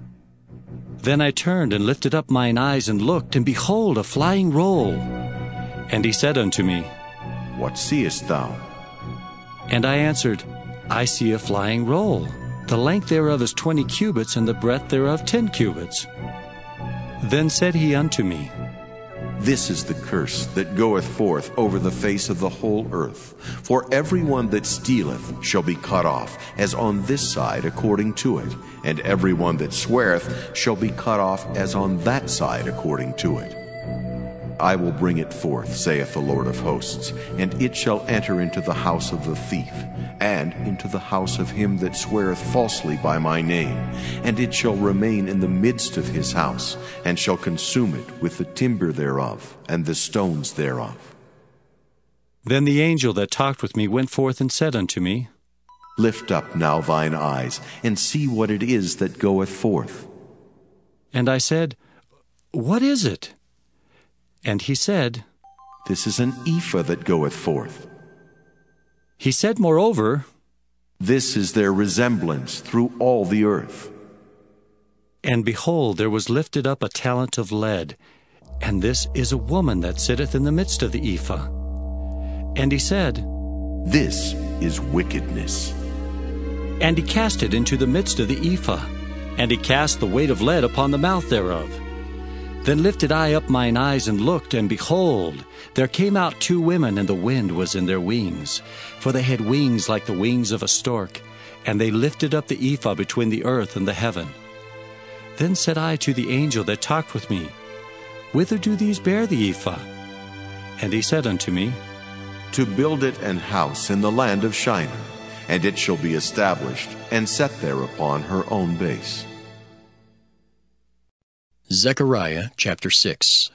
Then I turned and lifted up mine eyes and looked, and behold, a flying roll. And he said unto me, What seest thou? And I answered, I see a flying roll. The length thereof is twenty cubits, and the breadth thereof ten cubits. Then said he unto me, This is the curse that goeth forth over the face of the whole earth. For every one that stealeth shall be cut off, as on this side according to it, and every one that sweareth shall be cut off, as on that side according to it. I will bring it forth, saith the Lord of hosts, and it shall enter into the house of the thief, and into the house of him that sweareth falsely by my name, and it shall remain in the midst of his house, and shall consume it with the timber thereof, and the stones thereof. Then the angel that talked with me went forth and said unto me, Lift up now thine eyes, and see what it is that goeth forth. And I said, What is it? And he said, This is an ephah that goeth forth. He said moreover, This is their resemblance through all the earth. And behold, there was lifted up a talent of lead, and this is a woman that sitteth in the midst of the ephah. And he said, This is wickedness. And he cast it into the midst of the ephah, and he cast the weight of lead upon the mouth thereof. Then lifted I up mine eyes and looked, and behold, there came out two women, and the wind was in their wings. For they had wings like the wings of a stork, and they lifted up the ephah between the earth and the heaven. Then said I to the angel that talked with me, Whither do these bear the ephah? And he said unto me, To build it an house in the land of Shinar, and it shall be established, and set there upon her own base. Zechariah chapter six.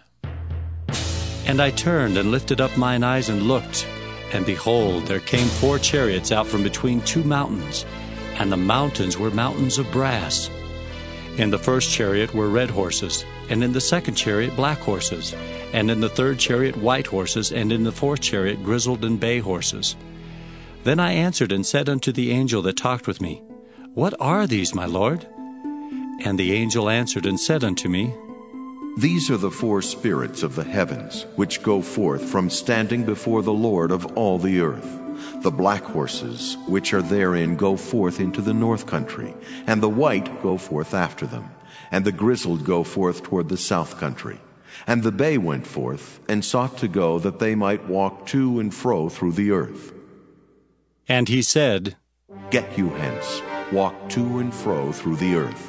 And I turned and lifted up mine eyes and looked, and behold, there came four chariots out from between two mountains, and the mountains were mountains of brass. In the first chariot were red horses, and in the second chariot black horses, and in the third chariot white horses, and in the fourth chariot grizzled and bay horses. Then I answered and said unto the angel that talked with me, What are these, my lord? And the angel answered and said unto me, These are the four spirits of the heavens, which go forth from standing before the Lord of all the earth. The black horses, which are therein, go forth into the north country, and the white go forth after them, and the grizzled go forth toward the south country. And the bay went forth, and sought to go, that they might walk to and fro through the earth. And he said, Get you hence, walk to and fro through the earth.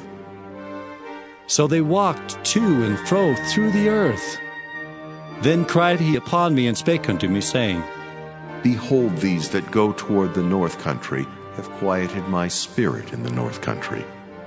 So they walked to and fro through the earth. Then cried he upon me and spake unto me, saying, Behold, these that go toward the north country have quieted my spirit in the north country.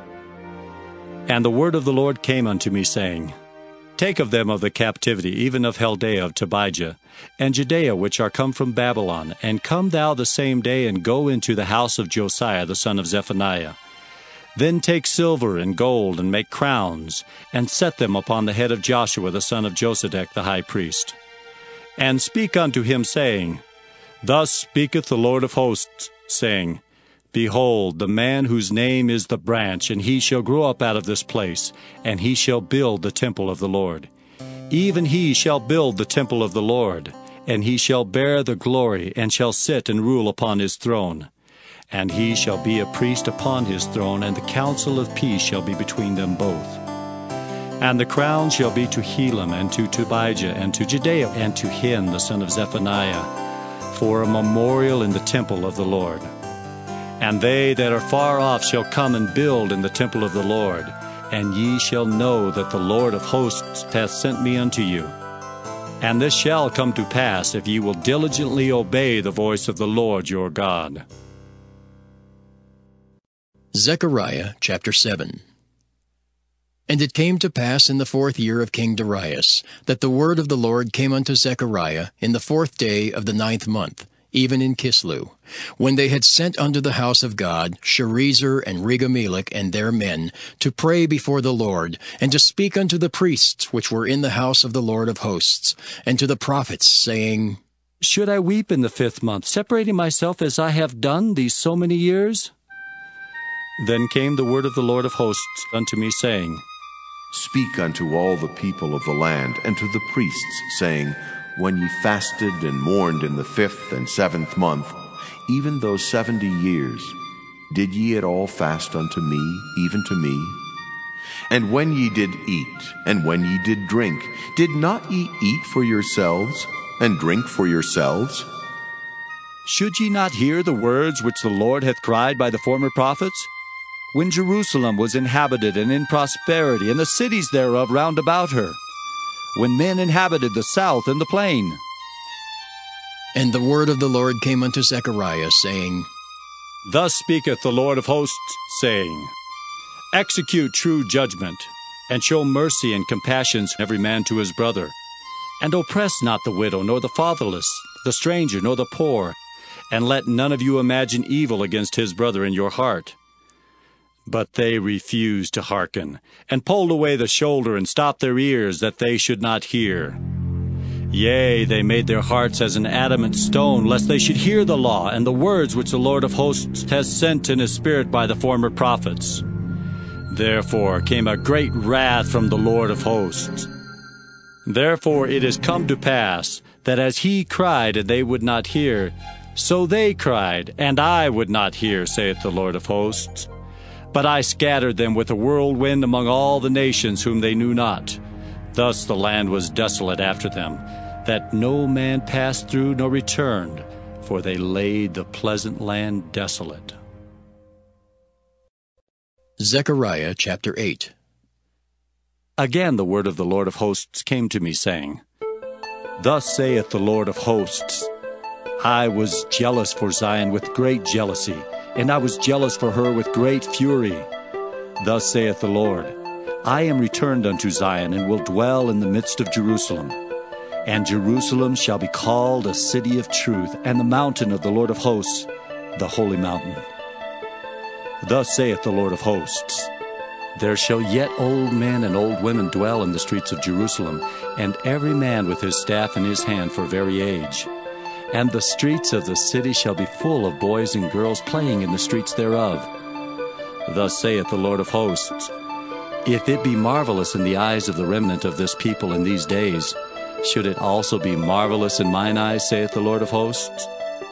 And the word of the Lord came unto me, saying, Take of them of the captivity, even of Chaldea of Tobijah, and Judea, which are come from Babylon, and come thou the same day, and go into the house of Josiah the son of Zephaniah. Then take silver and gold, and make crowns, and set them upon the head of Joshua the son of Josedech the high priest. And speak unto him, saying, Thus speaketh the Lord of hosts, saying, Behold, the man whose name is the branch, and he shall grow up out of this place, and he shall build the temple of the Lord. Even he shall build the temple of the Lord, and he shall bear the glory, and shall sit and rule upon his throne. And he shall be a priest upon his throne, and the counsel of peace shall be between them both. And the crown shall be to Helam, and to Tobijah, and to Judea, and to Hin the son of Zephaniah, for a memorial in the temple of the Lord. And they that are far off shall come and build in the temple of the Lord, and ye shall know that the Lord of hosts hath sent me unto you. And this shall come to pass, if ye will diligently obey the voice of the Lord your God. Zechariah chapter seven. And it came to pass in the fourth year of King Darius, that the word of the Lord came unto Zechariah in the fourth day of the ninth month, even in Kislew, when they had sent unto the house of God Sherezer and Regamelech and their men, to pray before the Lord, and to speak unto the priests which were in the house of the Lord of hosts, and to the prophets, saying, Should I weep in the fifth month, separating myself as I have done these so many years? Then came the word of the Lord of hosts unto me, saying, Speak unto all the people of the land, and to the priests, saying, When ye fasted and mourned in the fifth and seventh month, even those seventy years, did ye at all fast unto me, even to me? And when ye did eat, and when ye did drink, did not ye eat for yourselves, and drink for yourselves? Should ye not hear the words which the Lord hath cried by the former prophets? When Jerusalem was inhabited and in prosperity, and the cities thereof round about her, when men inhabited the south and the plain. And the word of the Lord came unto Zechariah, saying, Thus speaketh the Lord of hosts, saying, Execute true judgment, and show mercy and compassion every man to his brother, and oppress not the widow, nor the fatherless, the stranger, nor the poor, and let none of you imagine evil against his brother in your heart. But they refused to hearken, and pulled away the shoulder, and stopped their ears, that they should not hear. Yea, they made their hearts as an adamant stone, lest they should hear the law, and the words which the Lord of hosts has sent in his spirit by the former prophets. Therefore came a great wrath from the Lord of hosts. Therefore it is come to pass, that as he cried, and they would not hear, so they cried, and I would not hear, saith the Lord of hosts. But I scattered them with a whirlwind among all the nations whom they knew not. Thus the land was desolate after them, that no man passed through nor returned, for they laid the pleasant land desolate. Zechariah chapter eight. Again the word of the Lord of hosts came to me, saying, Thus saith the Lord of hosts, I was jealous for Zion with great jealousy, and I was jealous for her with great fury. Thus saith the Lord, I am returned unto Zion, and will dwell in the midst of Jerusalem. And Jerusalem shall be called a city of truth, and the mountain of the Lord of hosts, the holy mountain. Thus saith the Lord of hosts, There shall yet old men and old women dwell in the streets of Jerusalem, and every man with his staff in his hand for very age. And the streets of the city shall be full of boys and girls playing in the streets thereof. Thus saith the Lord of hosts, If it be marvelous in the eyes of the remnant of this people in these days, should it also be marvelous in mine eyes, saith the Lord of hosts?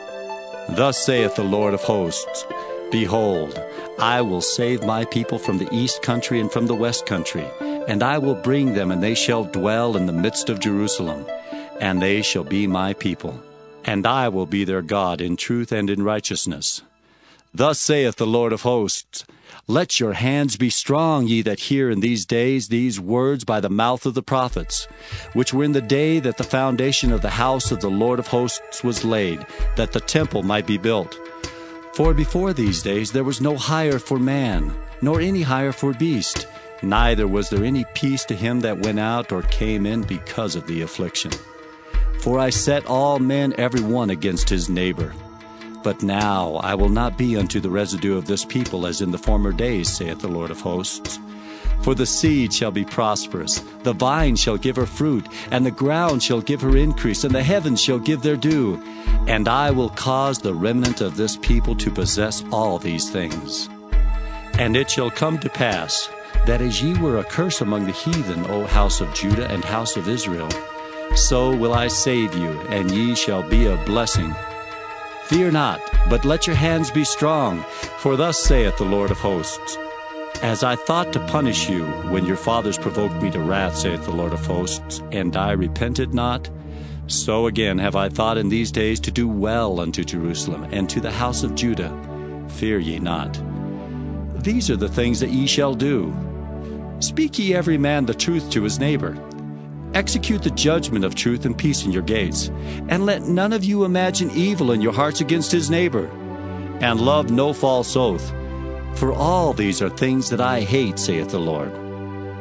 Thus saith the Lord of hosts, Behold, I will save my people from the east country and from the west country, and I will bring them, and they shall dwell in the midst of Jerusalem, and they shall be my people. And I will be their God in truth and in righteousness. Thus saith the Lord of hosts, Let your hands be strong, ye that hear in these days these words by the mouth of the prophets, which were in the day that the foundation of the house of the Lord of hosts was laid, that the temple might be built. For before these days there was no hire for man, nor any hire for beast, neither was there any peace to him that went out or came in because of the affliction. For I set all men every one against his neighbor. But now I will not be unto the residue of this people as in the former days, saith the Lord of hosts. For the seed shall be prosperous, the vine shall give her fruit, and the ground shall give her increase, and the heavens shall give their dew. And I will cause the remnant of this people to possess all these things. And it shall come to pass, that as ye were a curse among the heathen, O house of Judah and house of Israel, so will I save you, and ye shall be a blessing. Fear not, but let your hands be strong, for thus saith the Lord of hosts, As I thought to punish you, when your fathers provoked me to wrath, saith the Lord of hosts, and I repented not, so again have I thought in these days to do well unto Jerusalem, and to the house of Judah. Fear ye not. These are the things that ye shall do. Speak ye every man the truth to his neighbor. Execute the judgment of truth and peace in your gates, and let none of you imagine evil in your hearts against his neighbor. And love no false oath, for all these are things that I hate, saith the Lord.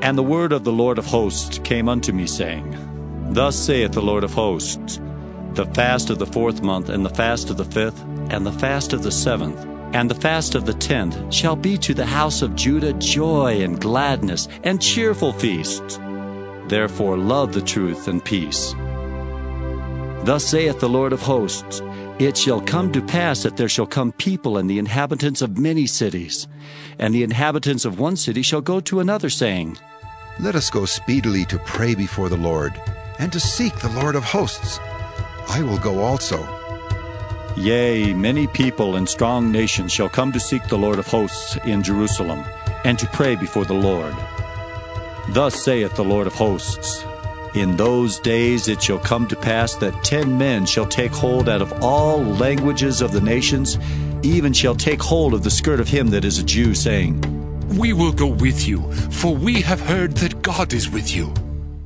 And the word of the Lord of hosts came unto me, saying, Thus saith the Lord of hosts, The fast of the fourth month, and the fast of the fifth, and the fast of the seventh, and the fast of the tenth shall be to the house of Judah joy and gladness and cheerful feasts. Therefore love the truth and peace. Thus saith the Lord of hosts, It shall come to pass that there shall come people and the inhabitants of many cities, and the inhabitants of one city shall go to another, saying, Let us go speedily to pray before the Lord, and to seek the Lord of hosts. I will go also. Yea, many people and strong nations shall come to seek the Lord of hosts in Jerusalem, and to pray before the Lord. Thus saith the Lord of hosts, In those days it shall come to pass that ten men shall take hold out of all languages of the nations, even shall take hold of the skirt of him that is a Jew, saying, We will go with you, for we have heard that God is with you.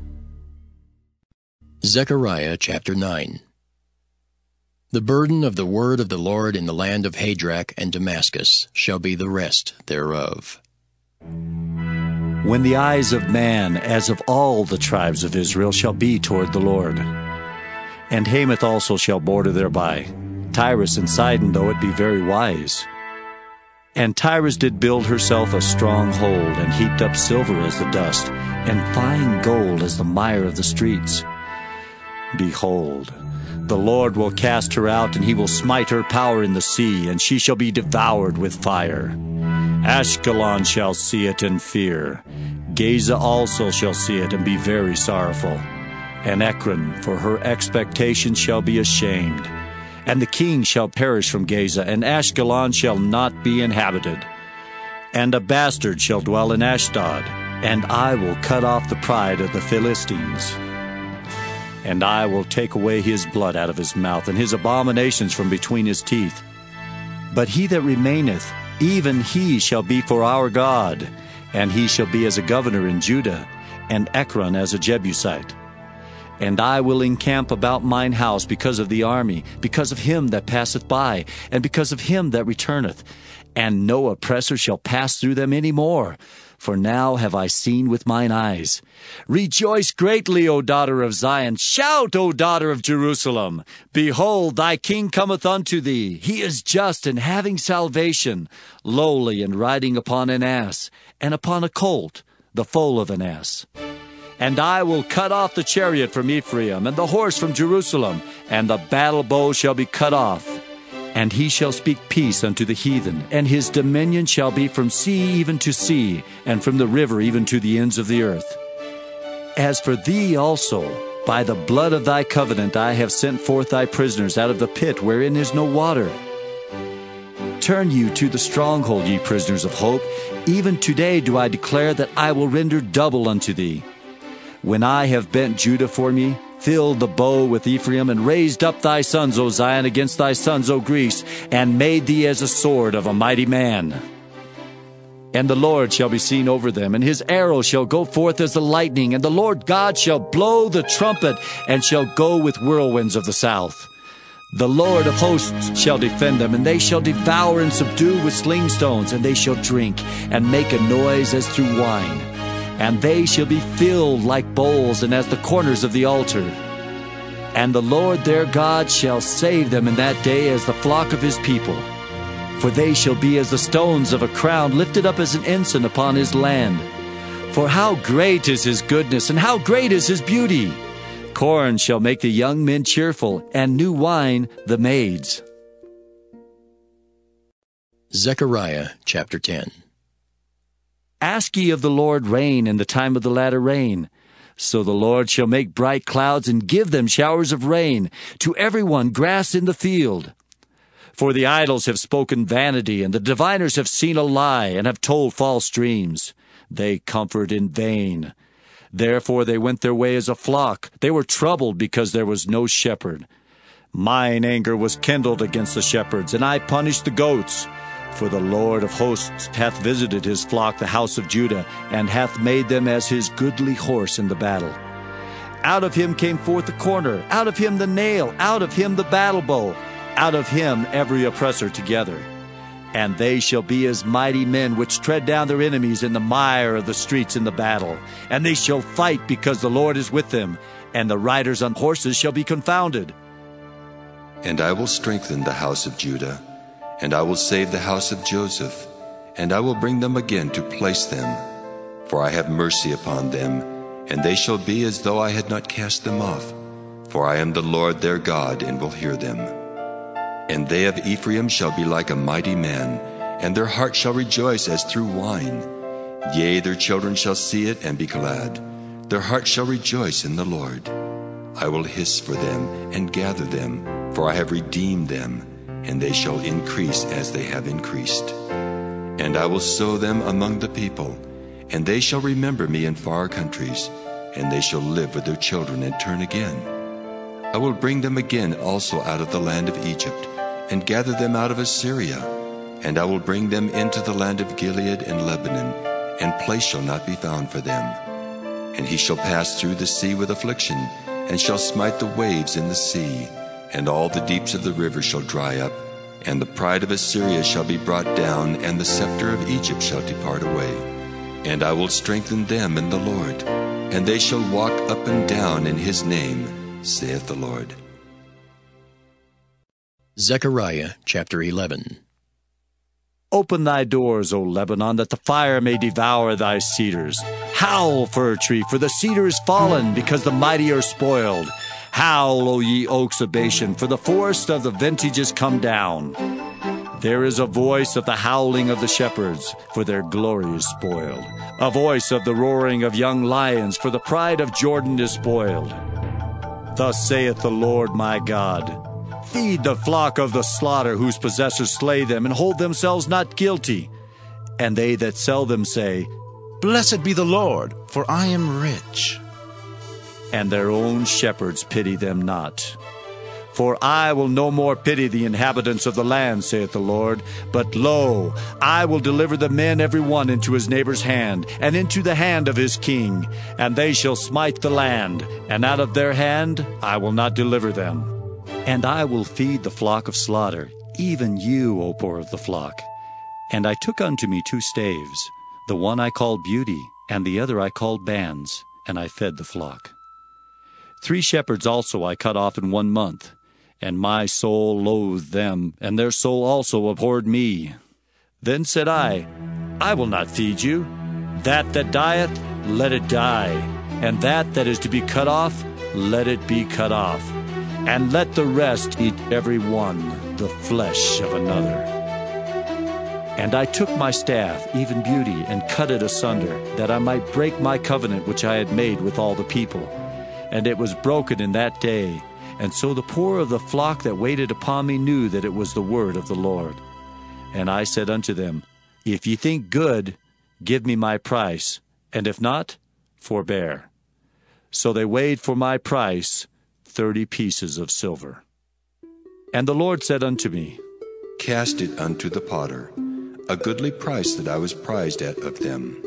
Zechariah chapter nine. The burden of the word of the Lord in the land of Hadrach and Damascus shall be the rest thereof. When the eyes of man, as of all the tribes of Israel, shall be toward the Lord. And Hamath also shall border thereby, Tyrus and Sidon, though it be very wise. And Tyrus did build herself a strong hold, and heaped up silver as the dust, and fine gold as the mire of the streets. Behold, the Lord will cast her out, and he will smite her power in the sea, and she shall be devoured with fire. Ashkelon shall see it and fear. Gaza also shall see it and be very sorrowful. And Ekron, for her expectation, shall be ashamed. And the king shall perish from Gaza, and Ashkelon shall not be inhabited. And a bastard shall dwell in Ashdod, and I will cut off the pride of the Philistines. And I will take away his blood out of his mouth, and his abominations from between his teeth. But he that remaineth, even he shall be for our God, and he shall be as a governor in Judah, and Ekron as a Jebusite. And I will encamp about mine house because of the army, because of him that passeth by, and because of him that returneth. And no oppressor shall pass through them any more. For now have I seen with mine eyes. Rejoice greatly, O daughter of Zion. Shout, O daughter of Jerusalem. Behold, thy king cometh unto thee. He is just and having salvation, lowly and riding upon an ass, and upon a colt, the foal of an ass. And I will cut off the chariot from Ephraim, and the horse from Jerusalem, and the battle bow shall be cut off. And he shall speak peace unto the heathen, and his dominion shall be from sea even to sea, and from the river even to the ends of the earth. As for thee also, by the blood of thy covenant I have sent forth thy prisoners out of the pit wherein is no water. Turn you to the stronghold, ye prisoners of hope. Even today do I declare that I will render double unto thee. When I have bent Judah for me, filled the bow with Ephraim, and raised up thy sons, O Zion, against thy sons, O Greece, and made thee as a sword of a mighty man. And the Lord shall be seen over them, and his arrow shall go forth as the lightning, and the Lord God shall blow the trumpet, and shall go with whirlwinds of the south. The Lord of hosts shall defend them, and they shall devour and subdue with sling stones, and they shall drink, and make a noise as through wine. And they shall be filled like bowls, and as the corners of the altar. And the Lord their God shall save them in that day as the flock of his people. For they shall be as the stones of a crown, lifted up as an ensign upon his land. For how great is his goodness, and how great is his beauty! Corn shall make the young men cheerful, and new wine the maids. Zechariah chapter ten. Ask ye of the Lord rain in the time of the latter rain. So the Lord shall make bright clouds, and give them showers of rain, to every one grass in the field. For the idols have spoken vanity, and the diviners have seen a lie, and have told false dreams. They comfort in vain. Therefore they went their way as a flock. They were troubled because there was no shepherd. Mine anger was kindled against the shepherds, and I punished the goats. For the Lord of hosts hath visited his flock, the house of Judah, and hath made them as his goodly horse in the battle. Out of him came forth the corner, out of him the nail, out of him the battle bow, out of him every oppressor together. And they shall be as mighty men which tread down their enemies in the mire of the streets in the battle. And they shall fight because the Lord is with them, and the riders on horses shall be confounded. And I will strengthen the house of Judah, and I will save the house of Joseph, and I will bring them again to place them. For I have mercy upon them, and they shall be as though I had not cast them off. For I am the Lord their God, and will hear them. And they of Ephraim shall be like a mighty man, and their heart shall rejoice as through wine. Yea, their children shall see it and be glad. Their heart shall rejoice in the Lord. I will hiss for them and gather them, for I have redeemed them, and they shall increase as they have increased. And I will sow them among the people, and they shall remember me in far countries, and they shall live with their children and turn again. I will bring them again also out of the land of Egypt, and gather them out of Assyria. And I will bring them into the land of Gilead and Lebanon, and place shall not be found for them. And he shall pass through the sea with affliction, and shall smite the waves in the sea, and all the deeps of the river shall dry up, and the pride of Assyria shall be brought down, and the scepter of Egypt shall depart away. And I will strengthen them in the Lord, and they shall walk up and down in his name, saith the Lord. Zechariah chapter eleven. Open thy doors, O Lebanon, that the fire may devour thy cedars. Howl, fir tree, for the cedar is fallen, because the mighty are spoiled. Howl, O ye oaks of Bashan, for the forest of the vintage is come down. There is a voice of the howling of the shepherds, for their glory is spoiled. A voice of the roaring of young lions, for the pride of Jordan is spoiled. Thus saith the Lord my God, feed the flock of the slaughter, whose possessors slay them, and hold themselves not guilty. And they that sell them say, Blessed be the Lord, for I am rich. And their own shepherds pity them not. For I will no more pity the inhabitants of the land, saith the Lord. But lo, I will deliver the men every one into his neighbor's hand, and into the hand of his king. And they shall smite the land, and out of their hand I will not deliver them. And I will feed the flock of slaughter, even you, O poor of the flock. And I took unto me two staves, the one I called Beauty, and the other I called Bands, and I fed the flock. Three shepherds also I cut off in one month, and my soul loathed them, and their soul also abhorred me. Then said I, I will not feed you. That that dieth, let it die, and that that is to be cut off, let it be cut off. And let the rest eat every one the flesh of another. And I took my staff, even Beauty, and cut it asunder, that I might break my covenant which I had made with all the people. And it was broken in that day. And so the poor of the flock that waited upon me knew that it was the word of the Lord. And I said unto them, If ye think good, give me my price, and if not, forbear. So they weighed for my price thirty pieces of silver. And the Lord said unto me, Cast it unto the potter, a goodly price that I was prized at of them.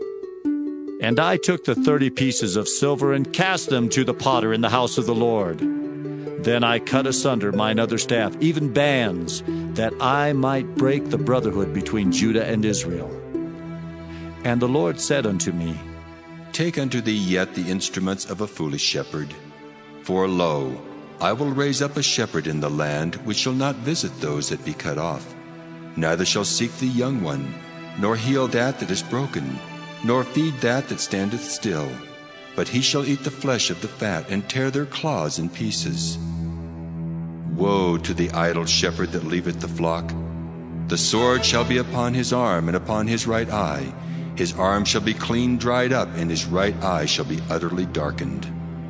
And I took the thirty pieces of silver, and cast them to the potter in the house of the Lord. Then I cut asunder mine other staff, even Bands, that I might break the brotherhood between Judah and Israel. And the Lord said unto me, Take unto thee yet the instruments of a foolish shepherd. For lo, I will raise up a shepherd in the land, which shall not visit those that be cut off, neither shall seek the young one, nor heal that that is broken, nor feed that that standeth still. But he shall eat the flesh of the fat, and tear their claws in pieces. Woe to the idle shepherd that leaveth the flock! The sword shall be upon his arm, and upon his right eye. His arm shall be clean dried up, and his right eye shall be utterly darkened.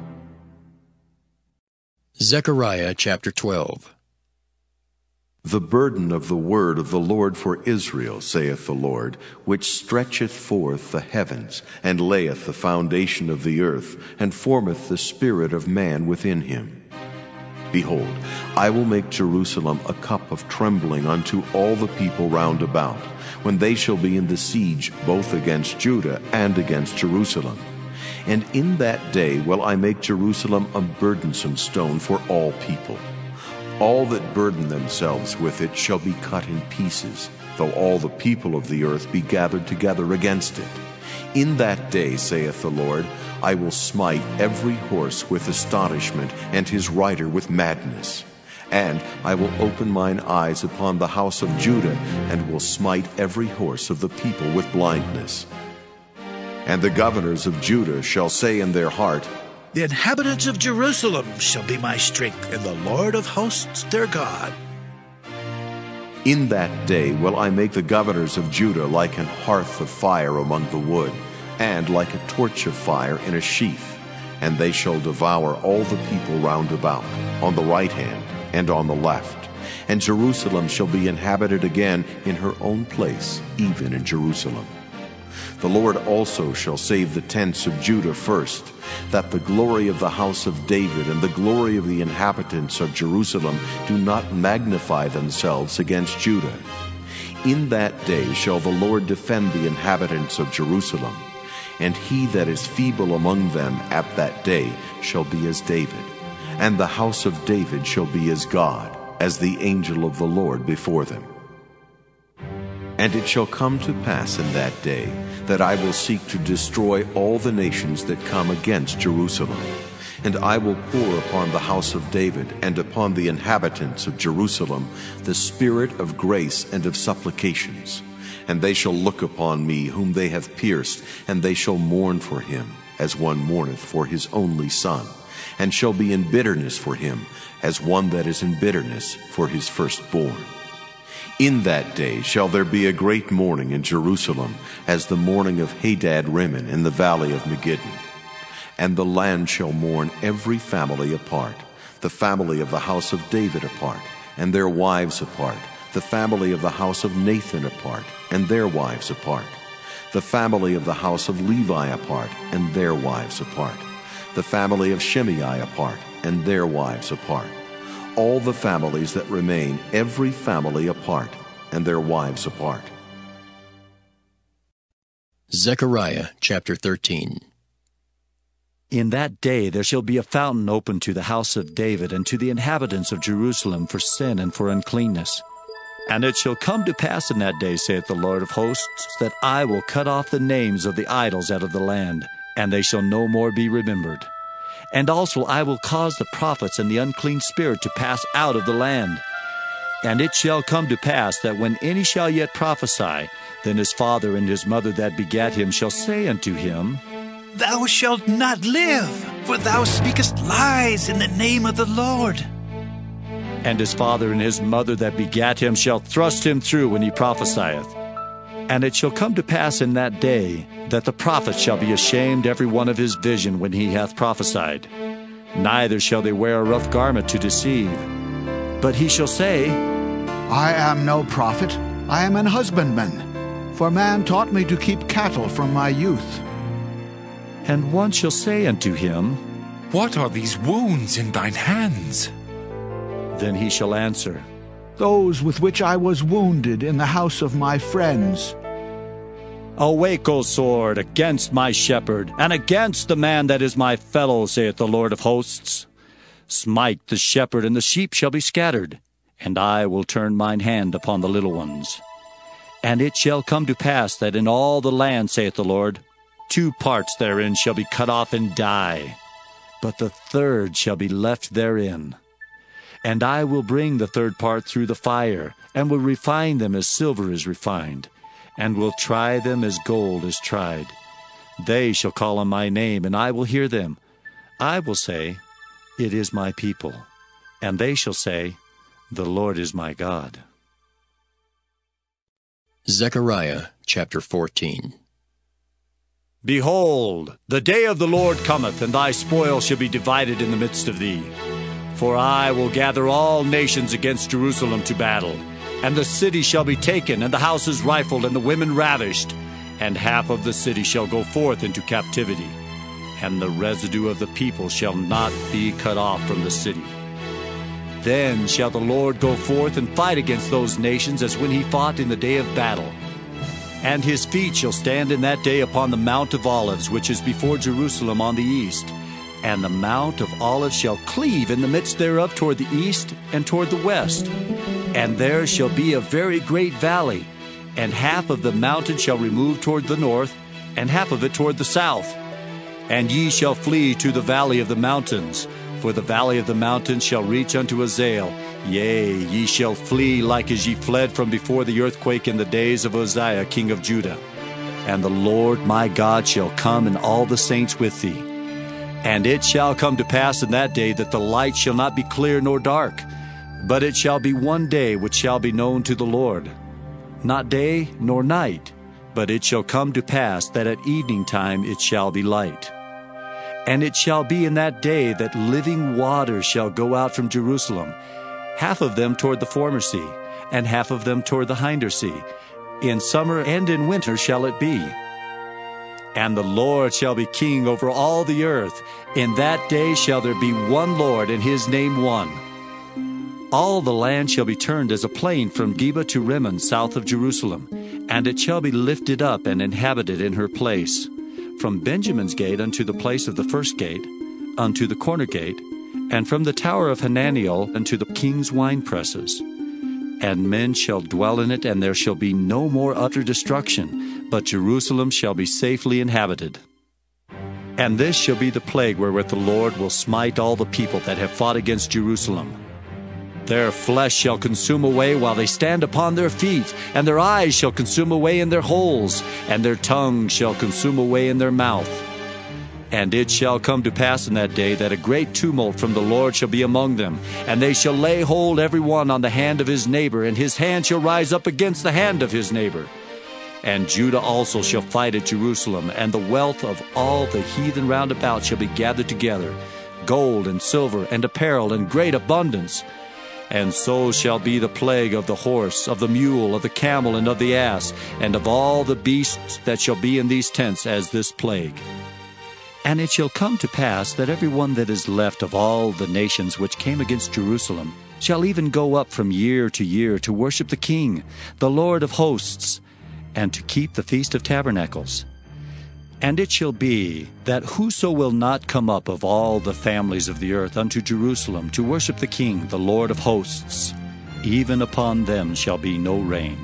Zechariah chapter twelve. The burden of the word of the Lord for Israel, saith the Lord, which stretcheth forth the heavens, and layeth the foundation of the earth, and formeth the spirit of man within him. Behold, I will make Jerusalem a cup of trembling unto all the people round about, when they shall be in the siege both against Judah and against Jerusalem. And in that day will I make Jerusalem a burdensome stone for all people. All that burden themselves with it shall be cut in pieces, though all the people of the earth be gathered together against it. In that day, saith the Lord, I will smite every horse with astonishment, and his rider with madness. And I will open mine eyes upon the house of Judah, and will smite every horse of the people with blindness. And the governors of Judah shall say in their heart, The inhabitants of Jerusalem shall be my strength, and the Lord of hosts their God. In that day will I make the governors of Judah like an hearth of fire among the wood, and like a torch of fire in a sheath. And they shall devour all the people round about, on the right hand and on the left. And Jerusalem shall be inhabited again in her own place, even in Jerusalem. The Lord also shall save the tents of Judah first, that the glory of the house of David and the glory of the inhabitants of Jerusalem do not magnify themselves against Judah. In that day shall the Lord defend the inhabitants of Jerusalem, and he that is feeble among them at that day shall be as David, and the house of David shall be as God, as the angel of the Lord before them. And it shall come to pass in that day that I will seek to destroy all the nations that come against Jerusalem. And I will pour upon the house of David and upon the inhabitants of Jerusalem the spirit of grace and of supplications. And they shall look upon me whom they have pierced, and they shall mourn for him, as one mourneth for his only son, and shall be in bitterness for him, as one that is in bitterness for his firstborn. In that day shall there be a great mourning in Jerusalem, as the mourning of Hadad-rimmon in the valley of Megiddon. And the land shall mourn every family apart, the family of the house of David apart, and their wives apart, the family of the house of Nathan apart, and their wives apart, the family of the house of Levi apart, and their wives apart, the family of Shimei apart, and their wives apart, all the families that remain, every family apart, and their wives apart. Zechariah chapter thirteen. In that day there shall be a fountain opened to the house of David and to the inhabitants of Jerusalem for sin and for uncleanness. And it shall come to pass in that day, saith the Lord of hosts, that I will cut off the names of the idols out of the land, and they shall no more be remembered. And also I will cause the prophets and the unclean spirit to pass out of the land. And it shall come to pass that when any shall yet prophesy, then his father and his mother that begat him shall say unto him, Thou shalt not live, for thou speakest lies in the name of the Lord. And his father and his mother that begat him shall thrust him through when he prophesieth. And it shall come to pass in that day that the prophet shall be ashamed every one of his vision when he hath prophesied. Neither shall they wear a rough garment to deceive. But he shall say, I am no prophet, I am an husbandman, for man taught me to keep cattle from my youth. And one shall say unto him, What are these wounds in thine hands? Then he shall answer, Those with which I was wounded in the house of my friends. Awake, O sword, against my shepherd, and against the man that is my fellow, saith the Lord of hosts. Smite the shepherd, and the sheep shall be scattered, and I will turn mine hand upon the little ones. And it shall come to pass that in all the land, saith the Lord, two parts therein shall be cut off and die, but the third shall be left therein. And I will bring the third part through the fire, and will refine them as silver is refined, and will try them as gold is tried. They shall call on my name, and I will hear them. I will say, It is my people. And they shall say, The Lord is my God. Zechariah chapter fourteen. Behold, the day of the Lord cometh, and thy spoil shall be divided in the midst of thee. For I will gather all nations against Jerusalem to battle, and the city shall be taken, and the houses rifled, and the women ravished, and half of the city shall go forth into captivity, and the residue of the people shall not be cut off from the city. Then shall the Lord go forth and fight against those nations as when he fought in the day of battle. And his feet shall stand in that day upon the Mount of Olives, which is before Jerusalem on the east. And the Mount of Olives shall cleave in the midst thereof toward the east and toward the west. And there shall be a very great valley, And half of the mountain shall remove toward the north, and half of it toward the south. And ye shall flee to the valley of the mountains, for the valley of the mountains shall reach unto Azael. Yea, ye shall flee like as ye fled from before the earthquake in the days of Uzziah king of Judah. And the Lord my God shall come, and all the saints with thee. And it shall come to pass in that day that the light shall not be clear nor dark, but it shall be one day which shall be known to the Lord. Not day nor night, but it shall come to pass that at evening time it shall be light. And it shall be in that day that living waters shall go out from Jerusalem, half of them toward the former sea, and half of them toward the hinder sea. In summer and in winter shall it be. And the Lord shall be king over all the earth. In that day shall there be one Lord, and his name one. All the land shall be turned as a plain from Geba to Rimmon, south of Jerusalem, and it shall be lifted up and inhabited in her place, from Benjamin's gate unto the place of the first gate, unto the corner gate, and from the tower of Hananiel unto the king's winepresses. And men shall dwell in it, and there shall be no more utter destruction, but Jerusalem shall be safely inhabited. And this shall be the plague wherewith the Lord will smite all the people that have fought against Jerusalem. Their flesh shall consume away while they stand upon their feet, and their eyes shall consume away in their holes, and their tongue shall consume away in their mouth. And it shall come to pass in that day that a great tumult from the Lord shall be among them, and they shall lay hold every one on the hand of his neighbor, and his hand shall rise up against the hand of his neighbor. And Judah also shall fight at Jerusalem, and the wealth of all the heathen round about shall be gathered together, gold and silver and apparel in great abundance. And so shall be the plague of the horse, of the mule, of the camel, and of the ass, and of all the beasts that shall be in these tents as this plague. And it shall come to pass that every one that is left of all the nations which came against Jerusalem shall even go up from year to year to worship the King, the Lord of hosts, and to keep the Feast of Tabernacles. And it shall be that whoso will not come up of all the families of the earth unto Jerusalem to worship the King, the Lord of hosts, even upon them shall be no rain.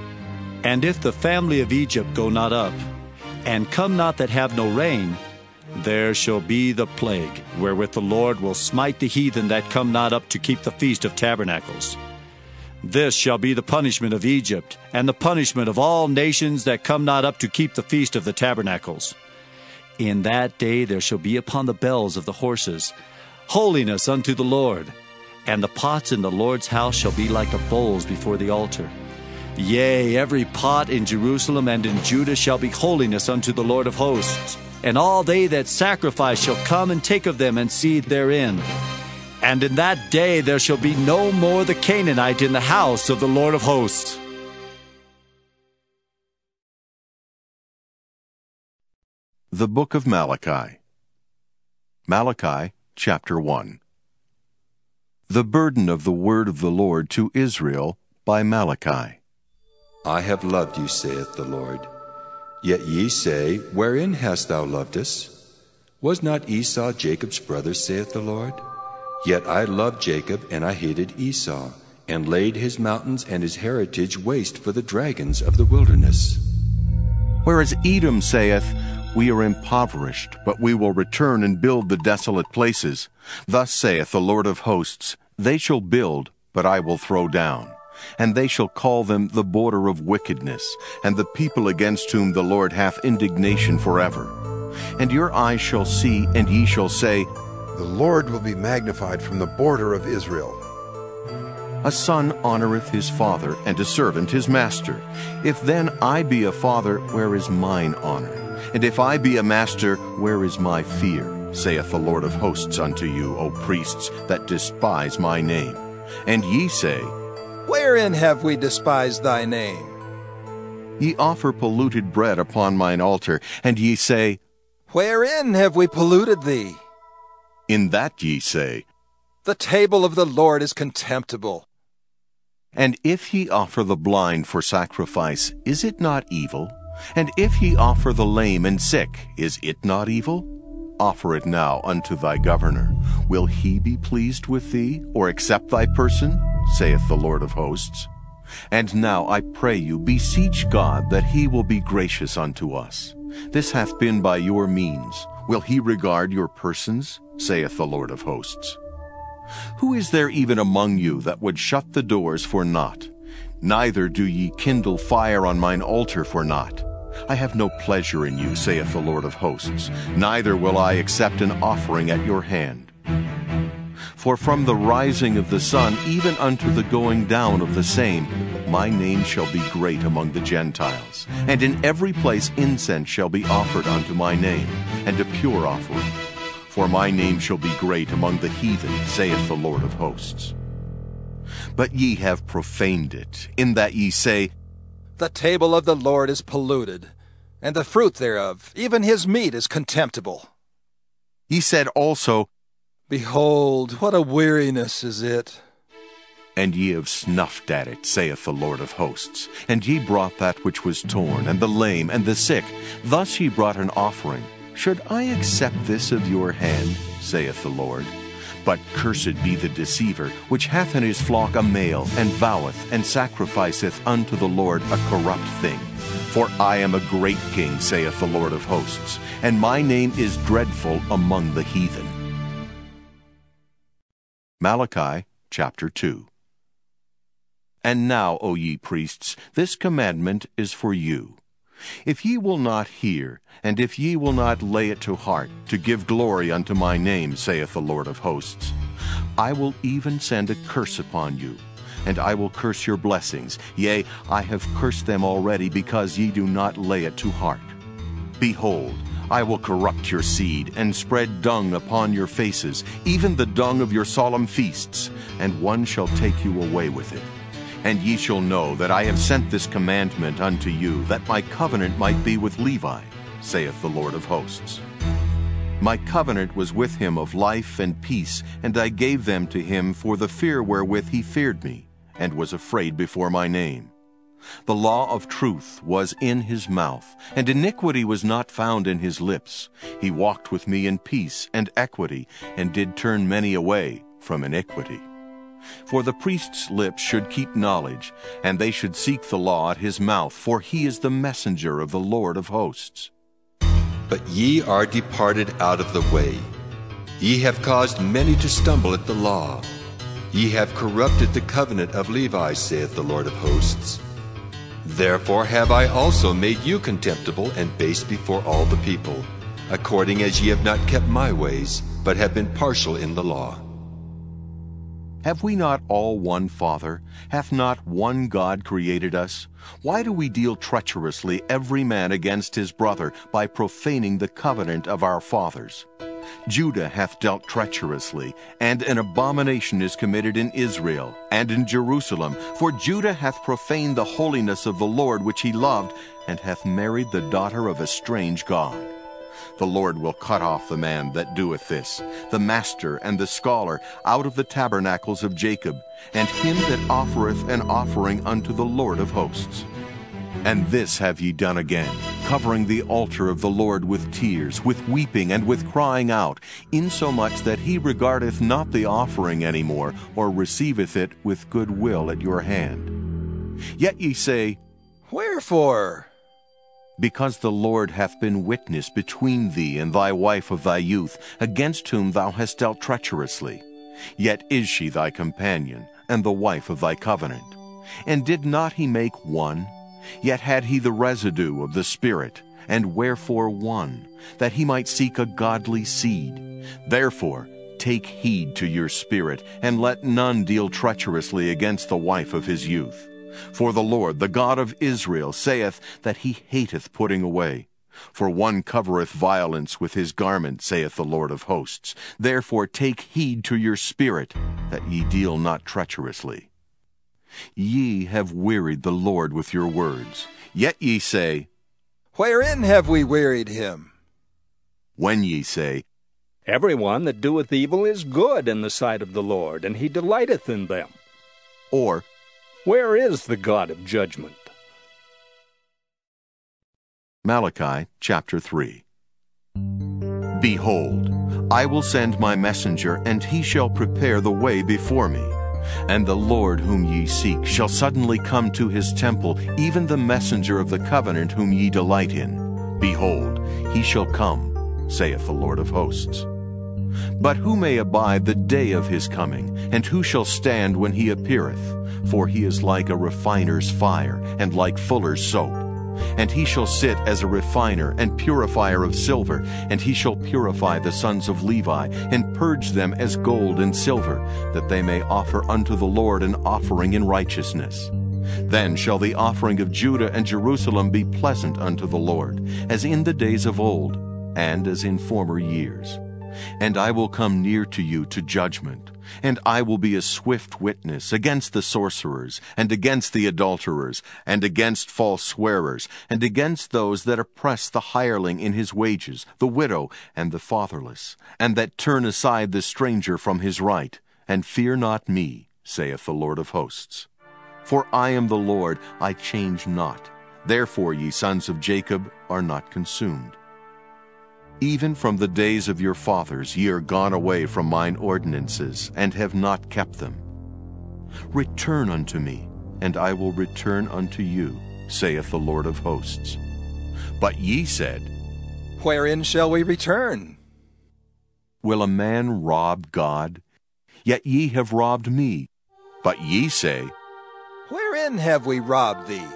And if the family of Egypt go not up, and come not that have no rain, there shall be the plague, wherewith the Lord will smite the heathen that come not up to keep the Feast of Tabernacles. This shall be the punishment of Egypt, and the punishment of all nations that come not up to keep the Feast of the Tabernacles. In that day there shall be upon the bells of the horses holiness unto the Lord, and the pots in the Lord's house shall be like the bowls before the altar. Yea, every pot in Jerusalem and in Judah shall be holiness unto the Lord of hosts, and all they that sacrifice shall come and take of them and seethe therein. And in that day there shall be no more the Canaanite in the house of the Lord of hosts. The Book of Malachi. Malachi, chapter one. The burden of the word of the Lord to Israel by Malachi. I have loved you, saith the Lord. Yet ye say, Wherein hast thou loved us? Was not Esau Jacob's brother, saith the Lord? Yet I loved Jacob, and I hated Esau, and laid his mountains and his heritage waste for the dragons of the wilderness. Whereas Edom saith, We are impoverished, but we will return and build the desolate places. Thus saith the Lord of hosts, They shall build, but I will throw down. And they shall call them the border of wickedness, and the people against whom the Lord hath indignation forever. And your eyes shall see, and ye shall say, The Lord will be magnified from the border of Israel. A son honoreth his father, and a servant his master. If then I be a father, where is mine honor? And if I be a master, where is my fear? Saith the Lord of hosts unto you, O priests, that despise my name. And ye say, Wherein have we despised thy name? Ye offer polluted bread upon mine altar, and ye say, Wherein have we polluted thee? In that ye say, The table of the Lord is contemptible. And if ye offer the blind for sacrifice, is it not evil? And if ye offer the lame and sick, is it not evil? Offer it now unto thy governor. Will he be pleased with thee, or accept thy person? Saith the Lord of hosts. And now I pray you, beseech God that he will be gracious unto us. This hath been by your means. Will he regard your persons? Saith the Lord of hosts. Who is there even among you that would shut the doors for naught? Neither do ye kindle fire on mine altar for naught. I have no pleasure in you, saith the Lord of hosts, neither will I accept an offering at your hand. For from the rising of the sun even unto the going down of the same, my name shall be great among the Gentiles, and in every place incense shall be offered unto my name, and a pure offering. For my name shall be great among the heathen, saith the Lord of hosts. But ye have profaned it, in that ye say, The table of the Lord is polluted, and the fruit thereof, even his meat, is contemptible. Ye said also, Behold, what a weariness is it! And ye have snuffed at it, saith the Lord of hosts. And ye brought that which was torn, and the lame, and the sick. Thus ye brought an offering. Should I accept this of your hand, saith the Lord? But cursed be the deceiver, which hath in his flock a male, and voweth, and sacrificeth unto the Lord a corrupt thing. For I am a great king, saith the Lord of hosts, and my name is dreadful among the heathen. Malachi chapter two. And now, O ye priests, this commandment is for you. If ye will not hear, and if ye will not lay it to heart, to give glory unto my name, saith the Lord of hosts, I will even send a curse upon you, and I will curse your blessings. Yea, I have cursed them already, because ye do not lay it to heart. Behold, I will corrupt your seed, and spread dung upon your faces, even the dung of your solemn feasts, and one shall take you away with it. And ye shall know that I have sent this commandment unto you, that my covenant might be with Levi, saith the Lord of hosts. My covenant was with him of life and peace, and I gave them to him for the fear wherewith he feared me, and was afraid before my name. The law of truth was in his mouth, and iniquity was not found in his lips. He walked with me in peace and equity, and did turn many away from iniquity. For the priest's lips should keep knowledge, and they should seek the law at his mouth, for he is the messenger of the Lord of hosts. But ye are departed out of the way. Ye have caused many to stumble at the law. Ye have corrupted the covenant of Levi, saith the Lord of hosts. Therefore have I also made you contemptible and base before all the people, according as ye have not kept my ways, but have been partial in the law. Have we not all one Father? Hath not one God created us? Why do we deal treacherously every man against his brother, by profaning the covenant of our fathers? Judah hath dealt treacherously, and an abomination is committed in Israel and in Jerusalem. For Judah hath profaned the holiness of the Lord which he loved, and hath married the daughter of a strange god. The Lord will cut off the man that doeth this, the master and the scholar, out of the tabernacles of Jacob, and him that offereth an offering unto the Lord of hosts. And this have ye done again, covering the altar of the Lord with tears, with weeping, and with crying out, insomuch that he regardeth not the offering any more, or receiveth it with good will at your hand. Yet ye say, Wherefore? Because the Lord hath been witness between thee and thy wife of thy youth, against whom thou hast dealt treacherously. Yet is she thy companion, and the wife of thy covenant. And did not he make one? Yet had he the residue of the Spirit, and wherefore one? That he might seek a godly seed. Therefore take heed to your spirit, and let none deal treacherously against the wife of his youth. For the Lord, the God of Israel, saith that he hateth putting away. For one covereth violence with his garment, saith the Lord of hosts. Therefore take heed to your spirit, that ye deal not treacherously. Ye have wearied the Lord with your words. Yet ye say, Wherein have we wearied him? When ye say, Every one that doeth evil is good in the sight of the Lord, and he delighteth in them. Or, Where is the God of judgment? Malachi chapter three. Behold, I will send my messenger, and he shall prepare the way before me. And the Lord whom ye seek shall suddenly come to his temple, even the messenger of the covenant whom ye delight in. Behold, he shall come, saith the Lord of hosts. But who may abide the day of his coming, and who shall stand when he appeareth? For he is like a refiner's fire, and like fuller's soap. And he shall sit as a refiner and purifier of silver, and he shall purify the sons of Levi, and purge them as gold and silver, that they may offer unto the Lord an offering in righteousness. Then shall the offering of Judah and Jerusalem be pleasant unto the Lord, as in the days of old, and as in former years. And I will come near to you to judgment, and I will be a swift witness against the sorcerers, and against the adulterers, and against false swearers, and against those that oppress the hireling in his wages, the widow, and the fatherless, and that turn aside the stranger from his right. And fear not me, saith the Lord of hosts. For I am the Lord, I change not. Therefore, ye sons of Jacob are not consumed. Even from the days of your fathers ye are gone away from mine ordinances, and have not kept them. Return unto me, and I will return unto you, saith the Lord of hosts. But ye said, Wherein shall we return? Will a man rob God? Yet ye have robbed me. But ye say, Wherein have we robbed thee?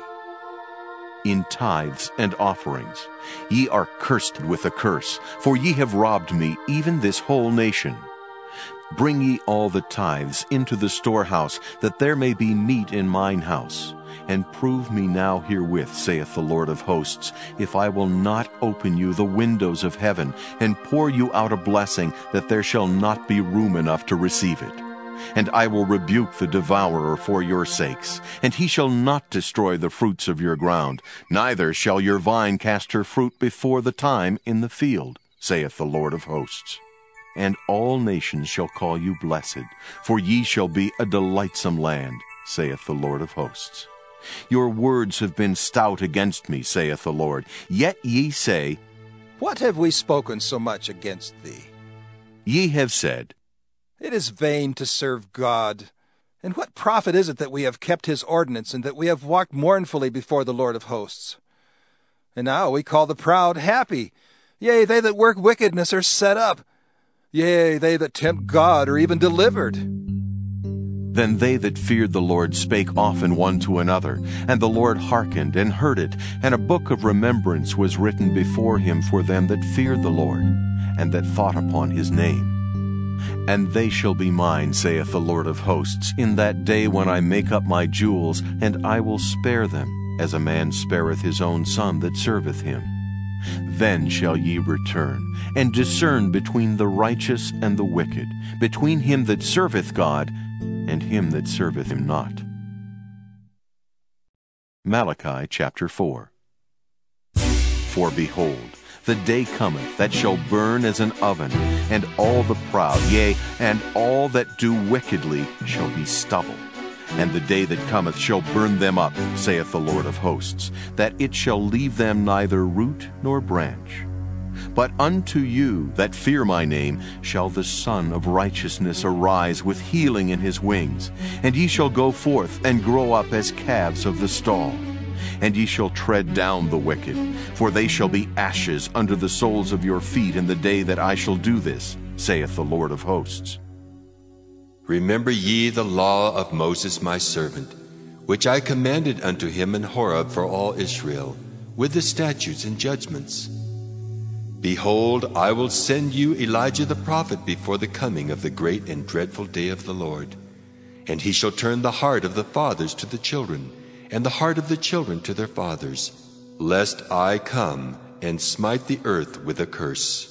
In tithes and offerings. Ye are cursed with a curse, for ye have robbed me, even this whole nation. Bring ye all the tithes into the storehouse, that there may be meat in mine house. And prove me now herewith, saith the Lord of hosts, if I will not open you the windows of heaven, and pour you out a blessing, that there shall not be room enough to receive it. And I will rebuke the devourer for your sakes, and he shall not destroy the fruits of your ground, neither shall your vine cast her fruit before the time in the field, saith the Lord of hosts. And all nations shall call you blessed, for ye shall be a delightsome land, saith the Lord of hosts. Your words have been stout against me, saith the Lord. Yet ye say, What have we spoken so much against thee? Ye have said, It is vain to serve God. And what profit is it that we have kept his ordinance, and that we have walked mournfully before the Lord of hosts? And now we call the proud happy. Yea, they that work wickedness are set up. Yea, they that tempt God are even delivered. Then they that feared the Lord spake often one to another, and the Lord hearkened and heard it, and a book of remembrance was written before him for them that feared the Lord, and that thought upon his name. And they shall be mine, saith the Lord of hosts, in that day when I make up my jewels, and I will spare them, as a man spareth his own son that serveth him. Then shall ye return, and discern between the righteous and the wicked, between him that serveth God, and him that serveth him not. Malachi chapter four. For behold, the day cometh that shall burn as an oven, and all the proud, yea, and all that do wickedly shall be stubble. And the day that cometh shall burn them up, saith the Lord of hosts, that it shall leave them neither root nor branch. But unto you that fear my name shall the Son of Righteousness arise with healing in his wings, and ye shall go forth and grow up as calves of the stall. And ye shall tread down the wicked, for they shall be ashes under the soles of your feet in the day that I shall do this, saith the Lord of hosts. Remember ye the law of Moses my servant, which I commanded unto him in Horeb for all Israel, with the statutes and judgments. Behold, I will send you Elijah the prophet before the coming of the great and dreadful day of the Lord. And he shall turn the heart of the fathers to the children, and the heart of the children to their fathers, lest I come and smite the earth with a curse.